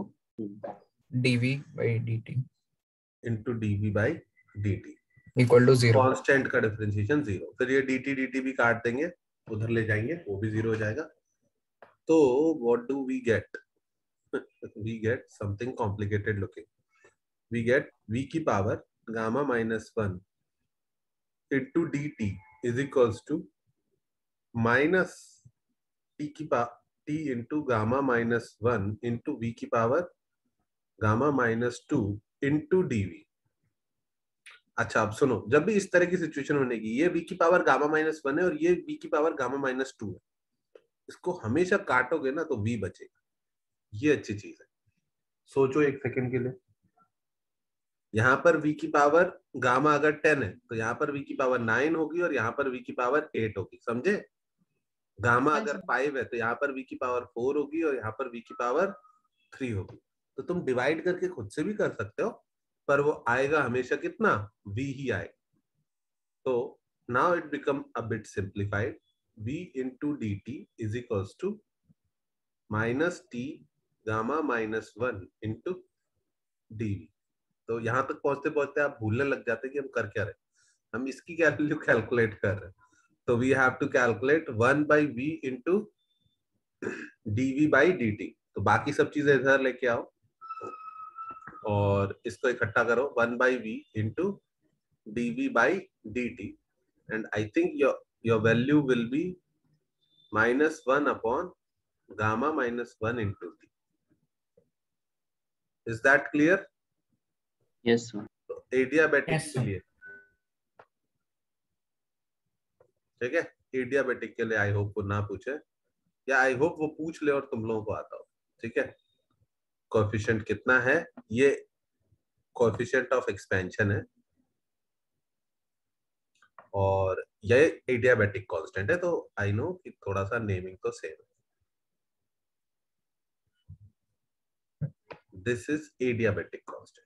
dv/dt into dv/dt equal to 0। Constant का डिफरेंशिएशन 0। फिर ये dt भी काट देंगे, उधर ले जाएंगे, वो भी 0 हो जाएगा। तो what do we get? We get something complicated looking. We get v की power gamma -1 into dt is equals to minus t into gamma -1 into v की पावर गामा -2 इंटू dv। अच्छा, अब सुनो, जब भी इस तरह की सिचुएशन बनेगी, ये v की पावर गामा -1 है और ये v की पावर गामा -2 है, इसको हमेशा काटोगे ना तो v बचेगा। ये अच्छी चीज है, सोचो एक सेकंड के लिए। यहाँ पर v की पावर गामा अगर 10 है तो यहाँ पर v की पावर 9 होगी और यहाँ पर v की पावर 8 होगी, समझे? गामा अगर 5 है तो यहाँ पर v की पावर 4 होगी और यहाँ पर v की पावर 3 होगी। तो तुम डिवाइड करके खुद से भी कर सकते हो, पर वो आएगा हमेशा कितना? v ही आएगा। तो now it become a bit simplified, v into dt is equals to minus t gamma -1 into dv। तो यहाँ तक पहुंचते पहुंचते आप भूलने लग जाते कि हम कर क्या रहे, हम इसकी क्या वैल्यू कैलकुलेट कर रहे हैं। तो we have to calculate 1/v into dv/dt। तो बाकी सब चीजें इधर लेके आओ और इसको इकट्ठा करो, 1/v into dv/dt, and I think your value will be -1 upon gamma -1 into t. Is that clear? Yes sir. तो एडियाबैटिक Yes, के sir. लिए, ठीक है, एडियाबैटिक के लिए आई होप वो ना पूछे, या आई होप वो पूछ ले और तुम लोगों को आता हो। ठीक है, कोएफिशिएंट कितना है? ये कोएफिशिएंट ऑफ एक्सपेंशन है और ये एडियाबैटिक कांस्टेंट है, तो आई नो कि थोड़ा सा नेमिंग तो सेम है। This is adiabatic constant.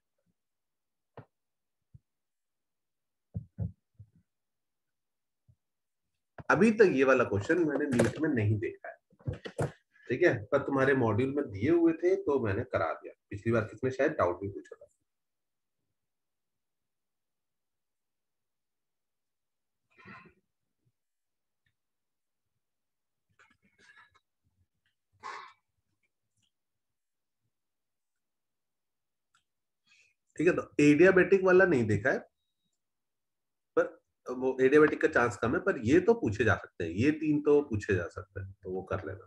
अभी तक ये वाला क्वेश्चन मैंने नीट में नहीं देखा है, ठीक है, पर तुम्हारे मॉड्यूल में दिए हुए थे तो मैंने करा दिया। पिछली बार किसने शायद डाउट भी पूछा था। ठीक है, तो एडियाबैटिक वाला नहीं देखा है, पर वो एडियाबैटिक का चांस कम है, पर ये तो पूछे जा सकते हैं, ये 3 तो पूछे जा सकते हैं, तो वो कर लेना।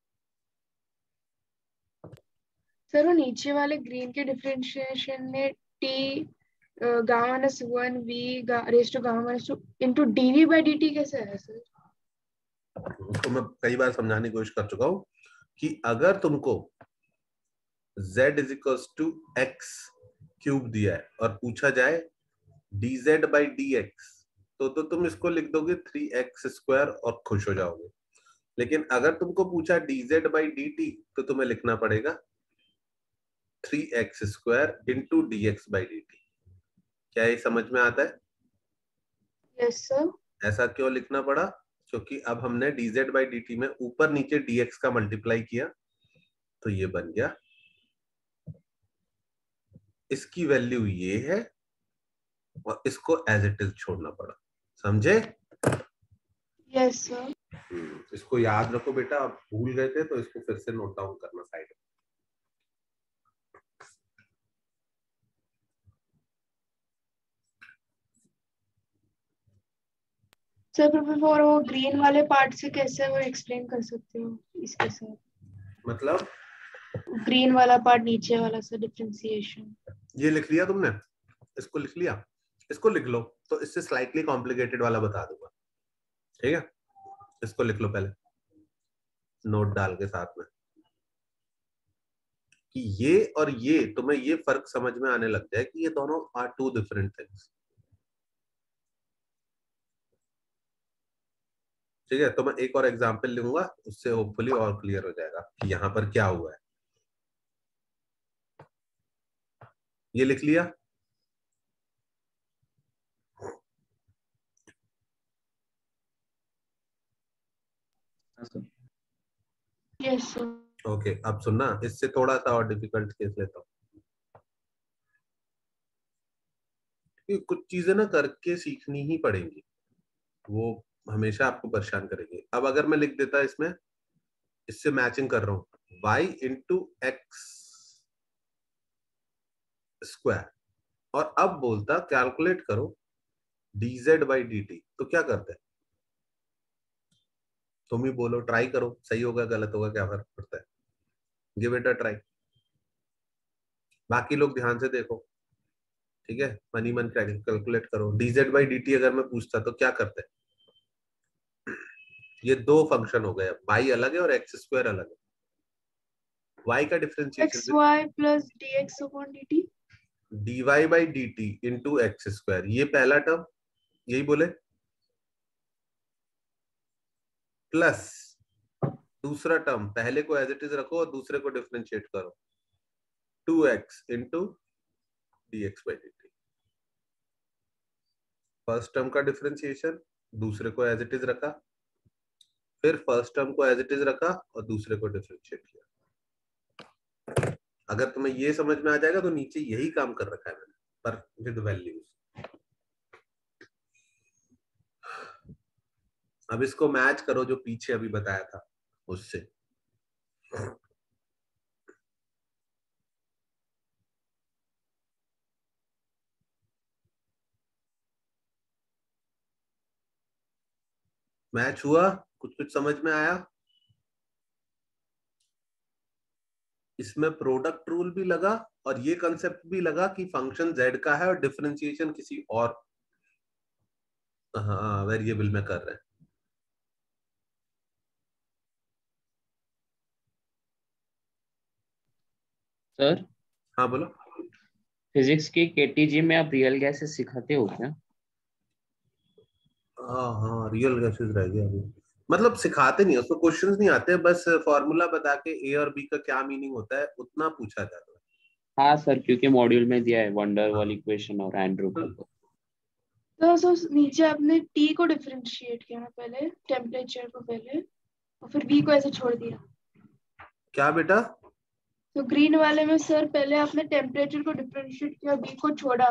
सर वो नीचे वाले ग्रीन के डिफरेंशिएशन में t gamma minus 1 v raise to gamma minus 2 into dv by dt कैसे है सर? उसको मैं कई बार समझाने की कोशिश कर चुका हूँ कि अगर तुमको z is equals to X cube दिया है और पूछा जाए dz by dx तो तुम इसको लिख दोगे 3x स्क्वायर और खुश हो जाओगे। लेकिन अगर तुमको पूछा dz by dt तो तुम्हें लिखना पड़ेगा 3x square into dx by dt। क्या ये समझ में आता है? Yes sir. ऐसा क्यों लिखना पड़ा? क्योंकि अब हमने dz by dt में ऊपर नीचे dx का मल्टीप्लाई किया तो ये बन गया, इसकी वैल्यू ये है और इसको एज इट इज छोड़ना पड़ा। समझे? Yes sir. इसको याद रखो बेटा, आप भूल गए थे तो इसको फिर से नोट डाउन करना साइड में। सर और वो ग्रीन वाले पार्ट से कैसे वो एक्सप्लेन कर सकते हो इसके साथ? मतलब ग्रीन वाला पार्ट नीचे वाला सर, डिफरेंशिएशन। ये लिख लिया तुमने? इसको लिख लिया? इसको लिख लो तो इससे स्लाइटली कॉम्प्लिकेटेड वाला बता दूंगा, ठीक है? इसको लिख लो पहले नोट डाल के साथ में कि ये और ये, तुम्हें ये फर्क समझ में आने लग जाए कि ये दोनों आर टू डिफरेंट थिंग्स। ठीक है? तो मैं एक और एग्जांपल लूंगा, उससे होपफुली और क्लियर हो जाएगा कि यहाँ पर क्या हुआ है। ये लिख लिया? Yes sir. ओके, अब सुनना, इससे थोड़ा सा और डिफिकल्ट केस लेता हूँ। कुछ चीजें ना करके सीखनी ही पड़ेंगी, वो हमेशा आपको परेशान करेंगे। अब अगर मैं लिख देता इसमें, इससे मैचिंग कर रहा हूं y इंटू एक्स स्क्वायर और अब बोलता कैलकुलेट करो dz बाई dt, तो क्या करते हैं? तुम ही बोलो, ट्राई करो, सही होगा गलत होगा क्या फर्क पड़ता है? Give it a try. बाकी लोग ध्यान से देखो, ठीक है? मनी मन कैलकुलेट करो। dz बाई dt अगर मैं पूछता तो क्या करते हैं? ये दो फंक्शन हो गए, y अलग है और x स्क्वायर अलग है। y का differentiation xy plus dx upon dt, dy by dt into X square, ये पहला टर्म, यही बोले, प्लस दूसरा टर्म, पहले को एज इट इज रखो और दूसरे को डिफरेंशिएट करो, 2x into dx by dt। First term का डिफरेंशिएशन, दूसरे को एज इट इज रखा, फिर फर्स्ट टर्म को एज इट इज रखा और दूसरे को डिफरेंशिएट किया। अगर तुम्हें ये समझ में आ जाएगा तो नीचे यही काम कर रखा है मैंने, पर विद वैल्यूज। अब इसको मैच करो जो पीछे अभी बताया था उससे। मैच हुआ? कुछ कुछ समझ में आया? इसमें प्रोडक्ट रूल भी लगा और ये कंसेप्ट भी लगा कि फंक्शन z का है और डिफरेंशिएशन किसी और वेरिएबल में कर रहे हैं। सर हाँ बोलो। फिजिक्स की केटीजी में आप रियल गैसेस सिखाते हो क्या? हाँ, रियल गैसेस रह गया अभी। मतलब सिखाते नहीं, उसको क्वेश्चंस नहीं आते, बस फॉर्मूला बता के ए और बी का क्या मीनिंग होता है उतना पूछा जाता है। हाँ सर, क्योंकि मॉड्यूल में दिया है वंडर वाल इक्वेशन और एंड्रू का। तो नीचे आपने t को डिफरेंशिएट किया ना पहले, टेम्परेचर को पहले, और फिर v को ऐसे छोड़ दिया। क्या बेटा? तो ग्रीन वाले में सर पहले आपने टेम्परेचर को डिफरेंशिएट किया, v को छोड़ा।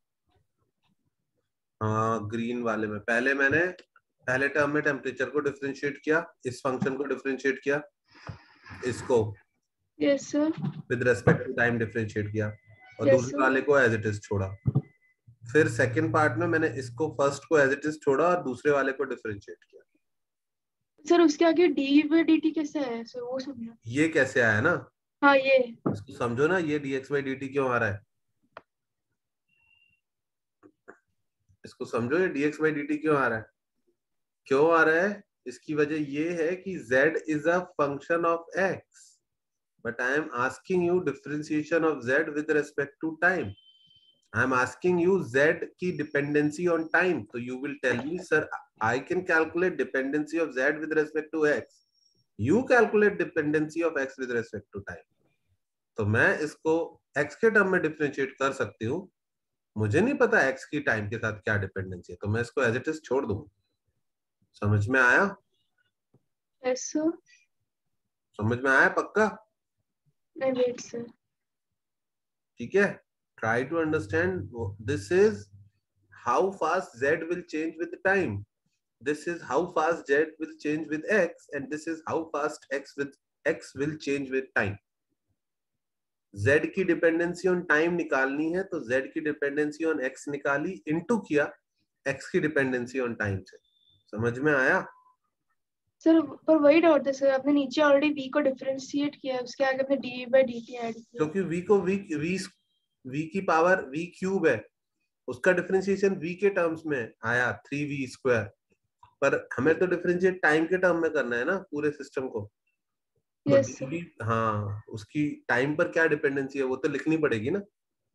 हाँ, ग्रीन वाले में पहले मैंने पहले टर्म में टेम्परेचर को डिफरेंशिएट किया, इस फंक्शन को डिफरेंशिएट किया, इसको yes sir with respect to time differentiate किया और Yes, दूसरे sir. वाले को एज इट इज छोड़ा। फिर सेकंड पार्ट में मैंने इसको फर्स्ट को एज इट इज छोड़ा और दूसरे वाले को डिफरेंशिएट किया। सर उसके आगे डी बाई डी टी कैसे है सर, वो समझा। ये कैसे आया ना? हाँ ये इसको समझो ना, ये dx by dt क्यों आ रहा है? इसको समझो, ये dx by dt क्यों आ रहा है? क्यों आ रहा है? इसकी वजह ये है कि z is a function of x, but I am asking you differentiation of z with respect to time. I am asking you z की dependency on time. So you will tell me, sir, I can calculate dependency of z with respect to x. You calculate dependency of x with respect to time. तो मैं इसको x के term में differentiate कर सकती हूँ, मुझे नहीं पता x की टाइम के साथ क्या डिपेंडेंसी है, तो मैं इसको एज इट इज छोड़ दूँ। समझ में आया? Yes, sir. समझ में आया पक्का? Wait, sir. ठीक है, try to understand. This is how fast z will change with time. This is how fast z will change with x, and this is how fast x will change with time. z की dependency on time निकालनी है तो z की dependency on x निकाली, into किया x की dependency on time से। समझ में आया? सर पर वही डाउट है सर, आपने नीचे ऑलरेडी v को डिफरेंशिएट किया है, उसके आगे आपने d by dt ऐड किया। क्योंकि v को v की पावर v क्यूब है, उसका डिफरेंशिएशन v के टर्म्स में आया 3v स्क्वायर, पर हमें तो डिफरेंशिएट टाइम के टर्म में करना है ना पूरे सिस्टम को। Yes, तो हाँ, उसकी टाइम पर क्या डिपेंडेंसी है वो तो लिखनी पड़ेगी ना।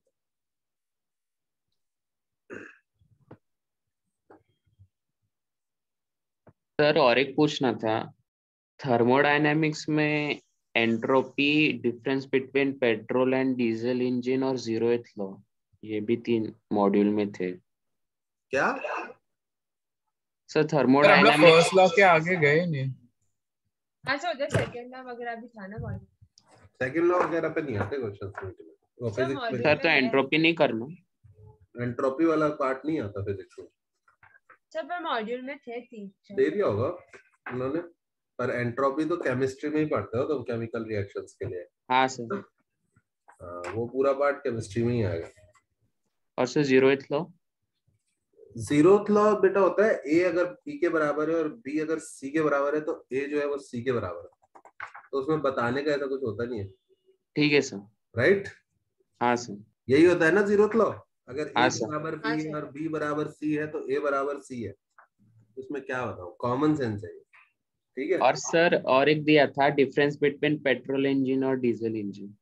सर और एक पूछना था, थर्मोडायनेमिक्स में entropy difference between petrol and diesel engine और जीरोथ लॉ, ये भी 3 मॉड्यूल में थे क्या? सर थर्मोडायनेमिक्स फर्स्ट लॉ के आगे गए नहीं। हाँ सर, उधर सेकंड लॉ वगैरह भी था ना मॉड्यूल। सेकंड लॉ वगैरह पे नहीं आते क्वेश्चंस में। सर तो एंट्रोपी नहीं करना, एंट्रोपी वाला पार्ट नहीं आता फिजिक्स में। सब पर मॉड्यूल में थे 3 दे दिया होगा उन्होंने, पर एंट्रोपी तो केमिस्ट्री में ही पढ़ते हो तुम, केमिकल रिएक्शंस के लिए। हाँ सर। वो पूरा पार्ट केमिस्ट्री में ही आएगा। और sir zeroth law? Zeroth law बेटा होता है a अगर b के बराबर है और b अगर c के बराबर है तो a जो है वो c के बराबर है, तो उसमें बताने का ऐसा कुछ होता नहीं है। ठीक है सर। राइट? हाँ सर। यही होता है ना जीरोथ लॉ। अगर हाँ a बराबर b है और b बराबर c है तो a बराबर c है, उसमें क्या बताऊं, कॉमन सेंस है। ठीक है। और सर और एक दिया था डिफरेंस बिटवीन पेट्रोल इंजन और डीजल इंजन,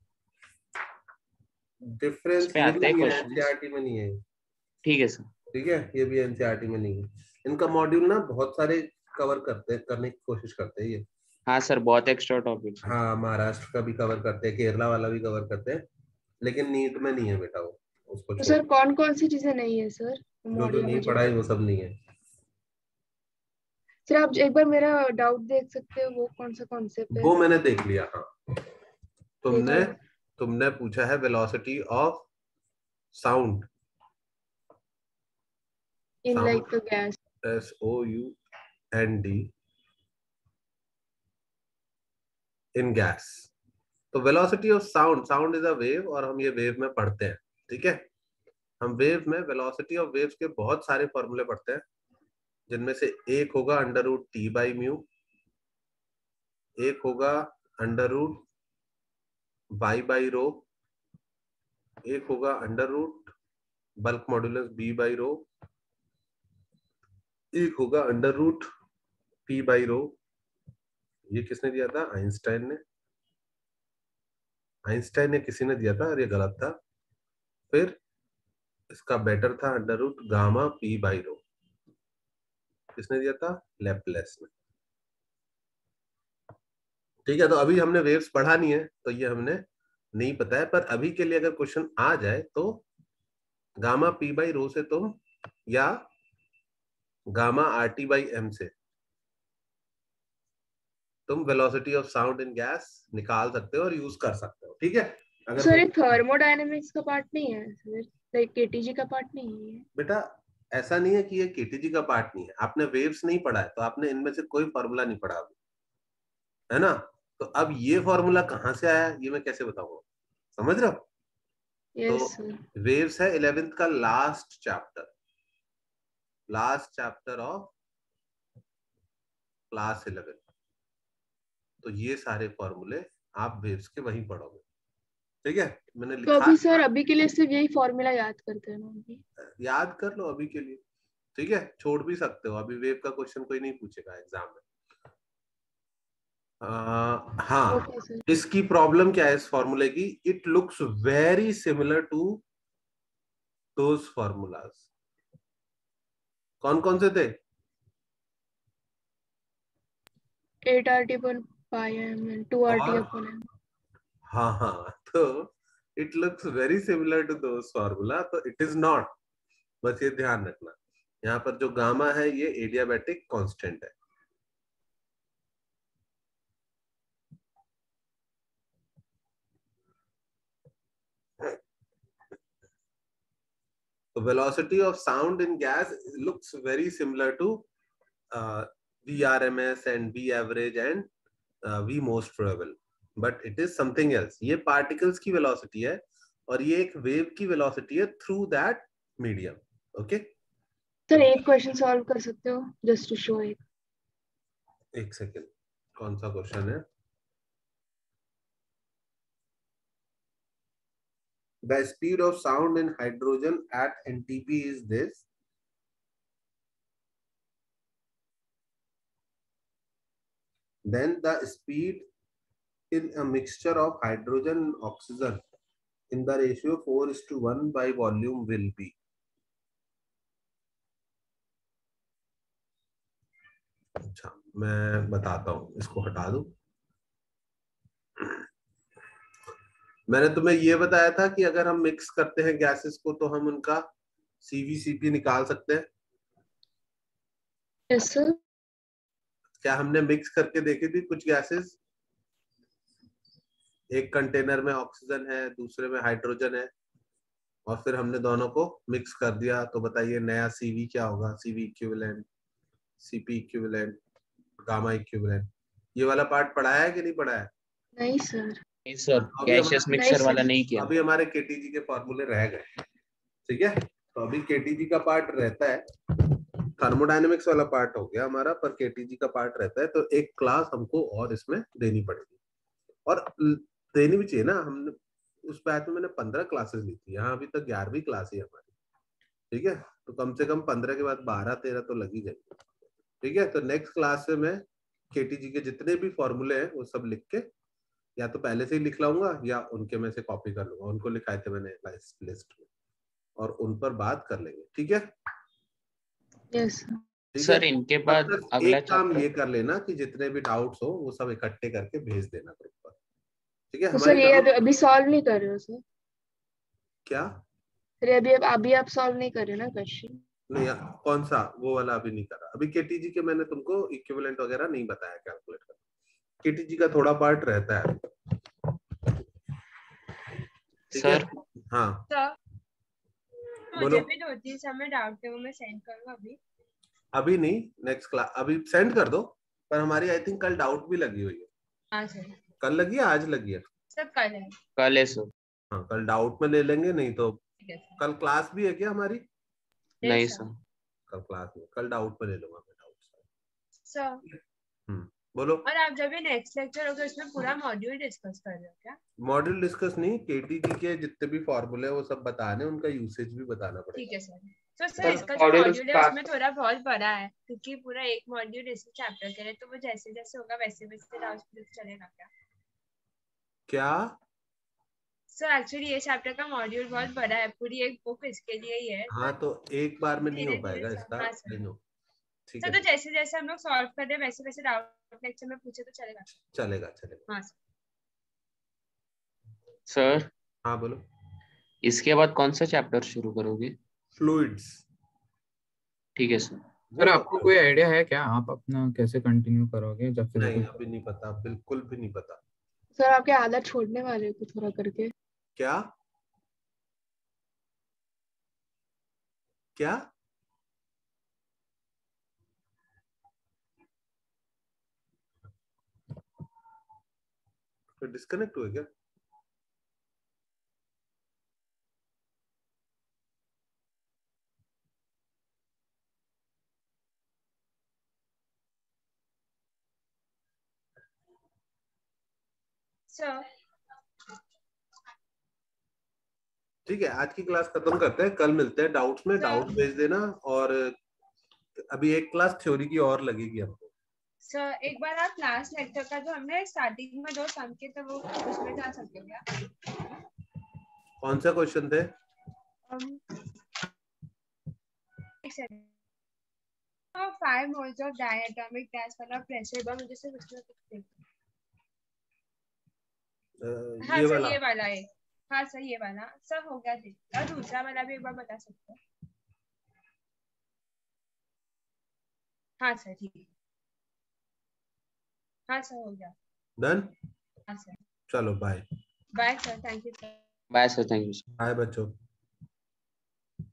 डिफरेंस एनसीईआरटी में नहीं है। ठीक है सर। ठीक है, ये भी एनसीईआरटी में नहीं है। इनका मॉड्यूल ना बहुत सारे कवर करने की कोशिश करते हैं ये। हाँ सर, बहुत एक्स्ट्रा टॉपिक्स। हाँ, महाराष्ट्र का भी कवर करते हैं, केरला वाला भी कवर करते हैं, लेकिन नीट में नहीं है बेटा वो, उसको तो सर कौन कौन सी चीजें नहीं है सर? जो नहीं पढ़ाई वो सब नहीं है। सर आप एक बार मेरा डाउट देख सकते हो, वो कौन सा कॉन्सेप्ट है? वो मैंने देख लिया। हाँ, तुमने पूछा है velocity of sound in like the gas, SOUND in gas. तो velocity of sound is a wave, और हम ये वेव में पढ़ते हैं। ठीक है, हम वेव में वेलोसिटी ऑफ वेव्स के बहुत सारे फॉर्मूले पढ़ते हैं, जिनमें से एक होगा under root T by mu, एक होगा under root Y by rho, एक होगा under root bulk modulus B by rho, एक होगा under root P by rho. ये किसने दिया था? आइंस्टाइन ने किसी ने दिया था और ये गलत था। फिर इसका बेटर था under root gamma P by rho, किसने दिया था? लैपलेस ने। ठीक है, तो अभी हमने वेव्स पढ़ा नहीं है तो ये हमने नहीं पता है, पर अभी के लिए अगर क्वेश्चन आ जाए तो गामा P बाई रो से तुम, या गामा RT बाई M से तुम velocity of sound in gas निकाल सकते हो और यूज कर सकते हो। ठीक है, अगर सर ये थर्मोडायनेमिक्स का पार्ट नहीं है सर, लाइक केटीजी का पार्ट नहीं है बेटा। ऐसा नहीं है कि ये केटीजी का पार्ट नहीं है, आपने वेव्स नहीं पढ़ा है तो आपने इनमें से कोई फॉर्मूला नहीं पढ़ा, है ना? तो अब ये फॉर्मूला कहाँ से आया ये मैं कैसे बताऊंगा? समझ रहे हो? Yes, तो वेव्स है 11th का लास्ट चैप्टर ऑफ क्लास 11। तो ये सारे फॉर्मूले आप वेव्स के वहीं पढ़ोगे। ठीक है, मैंने लिखा। तो अभी सर अभी के लिए सिर्फ यही फॉर्मूला याद करते हैं ना? याद कर लो अभी के लिए, ठीक है, छोड़ भी सकते हो, अभी वेव का क्वेश्चन कोई नहीं पूछेगा एग्जाम में। हाँ, Okay, sir. इसकी प्रॉब्लम क्या है इस फॉर्मूले की? It looks very similar to those formulas. कौन कौन से थे? 8 RT upon pi m and 2 RT और upon m. हाँ हाँ, तो it looks very similar to those formula, तो इट इज नॉट। बस ये ध्यान रखना, यहाँ पर जो गामा है ये एडियाबैटिक कांस्टेंट है। The velocity of sound in gas looks very similar to VRMS and V average and V most probable, but it is something else. ये particles की velocity है और ये एक wave की velocity है through that medium. Okay? Sir, एक question solve कर सकते हो just to show it. एक सेकेंड, कौन सा क्वेश्चन है? The speed of sound in hydrogen at NTP is this. Then the speed in a mixture of hydrogen and oxygen in the ratio 4:1 by volume will be. अच्छा, मैं बताता हूँ, इसको हटा दूं। मैंने तुम्हें ये बताया था कि अगर हम मिक्स करते हैं गैसेस को तो हम उनका CVCP निकाल सकते हैं। Yes, sir. क्या हमने मिक्स करके देखी थी कुछ गैसेस? एक कंटेनर में ऑक्सीजन है, दूसरे में हाइड्रोजन है, और फिर हमने दोनों को मिक्स कर दिया, तो बताइए नया CV क्या होगा? CV equivalent, CP equivalent, gamma equivalent. ये वाला पार्ट पढ़ाया है कि नहीं पढ़ाया है? नहीं सर। नहीं सर, गैसियस मिक्सचर वाला नहीं किया। अभी हमारे KTG के फॉर्मूले रह गए, ठीक है? तो अभी KTG का पार्ट रहता है, थर्मोडायनेमिक्स वाला पार्ट हो गया हमारा, पर KTG का पार्ट रहता है, तो एक क्लास हमको और इसमें देनी पड़ेगी, और देनी भी चाहिए ना। हमने उस बैच में मैंने 15 क्लासेस ली थी, यहाँ अभी तक 11वीं क्लास है हमारी, ठीक है? तो कम से कम 15 के बाद 12-13 तो लग ही जाएंगे, ठीक है? तो नेक्स्ट क्लास में मैं KTG के जितने भी फॉर्मूले हैं वो सब लिख के या तो पहले से ही लिख लाऊंगा या उनके में से कॉपी कर लूंगा, उनको लिखाए थे मैंने लिस्ट में, और उन पर बात कर लेंगे, ठीक है? यस सर, इनके बाद अगला एक काम ये कर लेना कि जितने भी डाउट्स हो वो सब इकट्ठे करके भेज देना ग्रुप पर, ठीक है? तो सर ये अभी सॉल्व नहीं कर रहे हो सर? क्या? सर अभी आप सॉल्व नहीं कर रहे ना क्वेश्चन? नहीं, कौन सा? वो वाला अभी नहीं करा। अभी KTG के मैंने तुमको इक्विवेलेंट वगैरह नहीं बताया कैलकुलेट करना। KTG का थोड़ा पार्ट रहता है, ठीक है? हाँ सर, बोलो। मुझे भी 2-3 समय डाउट है, वो मैं सेंड करूंगा अभी नहीं, नेक्स्ट क्लास अभी सेंड कर दो, पर हमारी आई थिंक कल डाउट भी लगी हुई है। हाँ सर। कल लगी है, आज लगी है? सर कल है। कल है सर। हाँ, कल डाउट में ले लेंगे, नहीं तो कल क्लास भी है क्या हमारी? नहीं सर, कल क्लास में, कल डाउट में ले लूंगा मैं डाउट सर। बोलो। और आप जब भी नेक्स्ट लेक्चर होगा इसमें पूरा मॉड्यूल डिस्कस कर रहे हो क्या? मॉड्यूल डिस्कस नहीं, KTG के जितने भी फॉर्मूले वो सब बताने, उनका यूसेज भी बताना पड़ेगा। ठीक है सर। तो सर इसका जो मॉड्यूल है उसमें थोड़ा बहुत बड़ा है, क्योंकि पूरा एक मॉड्यूल इसी चैप्टर के लिए, तो वो जैसे जैसे होगा वैसे वैसे डाउट चलेगा क्या? क्या सर एक्चुअली ये चैप्टर का मॉड्यूल बहुत बड़ा है, पूरी एक बुक इसके लिए ही है। हाँ, तो एक बार में नहीं हो पाएगा इसका। हाँ सर। ठीक है, तो जैसे जैसे हम लोग सॉल्व कर रहे हैं वैसे वैसे डाउट लेक्चर में पूछे तो चलेगा? चलेगा। हाँ सर। हाँ बोलो। इसके बाद कौन सा चैप्टर शुरू करोगे? फ्लूइड्स। ठीक है सर। सर आपको कोई आइडिया है क्या, आप अपना कैसे कंटिन्यू करोगे जब फिजिकल? नहीं, अभी नहीं पता, बिल्कुल भी नहीं पता। सर आपके आदत छोड़ने वाले हो थोड़ा करके? क्या क्या डिस्कनेक्ट हुए क्या? ठीक है, आज की क्लास खत्म करते हैं, कल मिलते हैं डाउट्स में। डाउट भेज देना, और अभी एक क्लास थ्योरी की और लगेगी हमको। सर एक बार आप लास्ट लेक्चर का जो हमने स्टार्टिंग में 2 सम के थे वो उसमें जा सकते हो क्या? कौन सा क्वेश्चन थे? एक second. 5 moles of diatomic gas वाला प्रेशर बम मुझे से उसमें कुछ हाँ सर ये वाला है। हाँ सर ये वाला सर हो गया जी। और दूसरा वाला भी एक बार बता सकते हो? हाँ सर ठीक है। हाँ सर हो गया। डन। हाँ सर चलो bye. Bye sir, thank you sir. Bye sir, thank you. Bye बच्चों।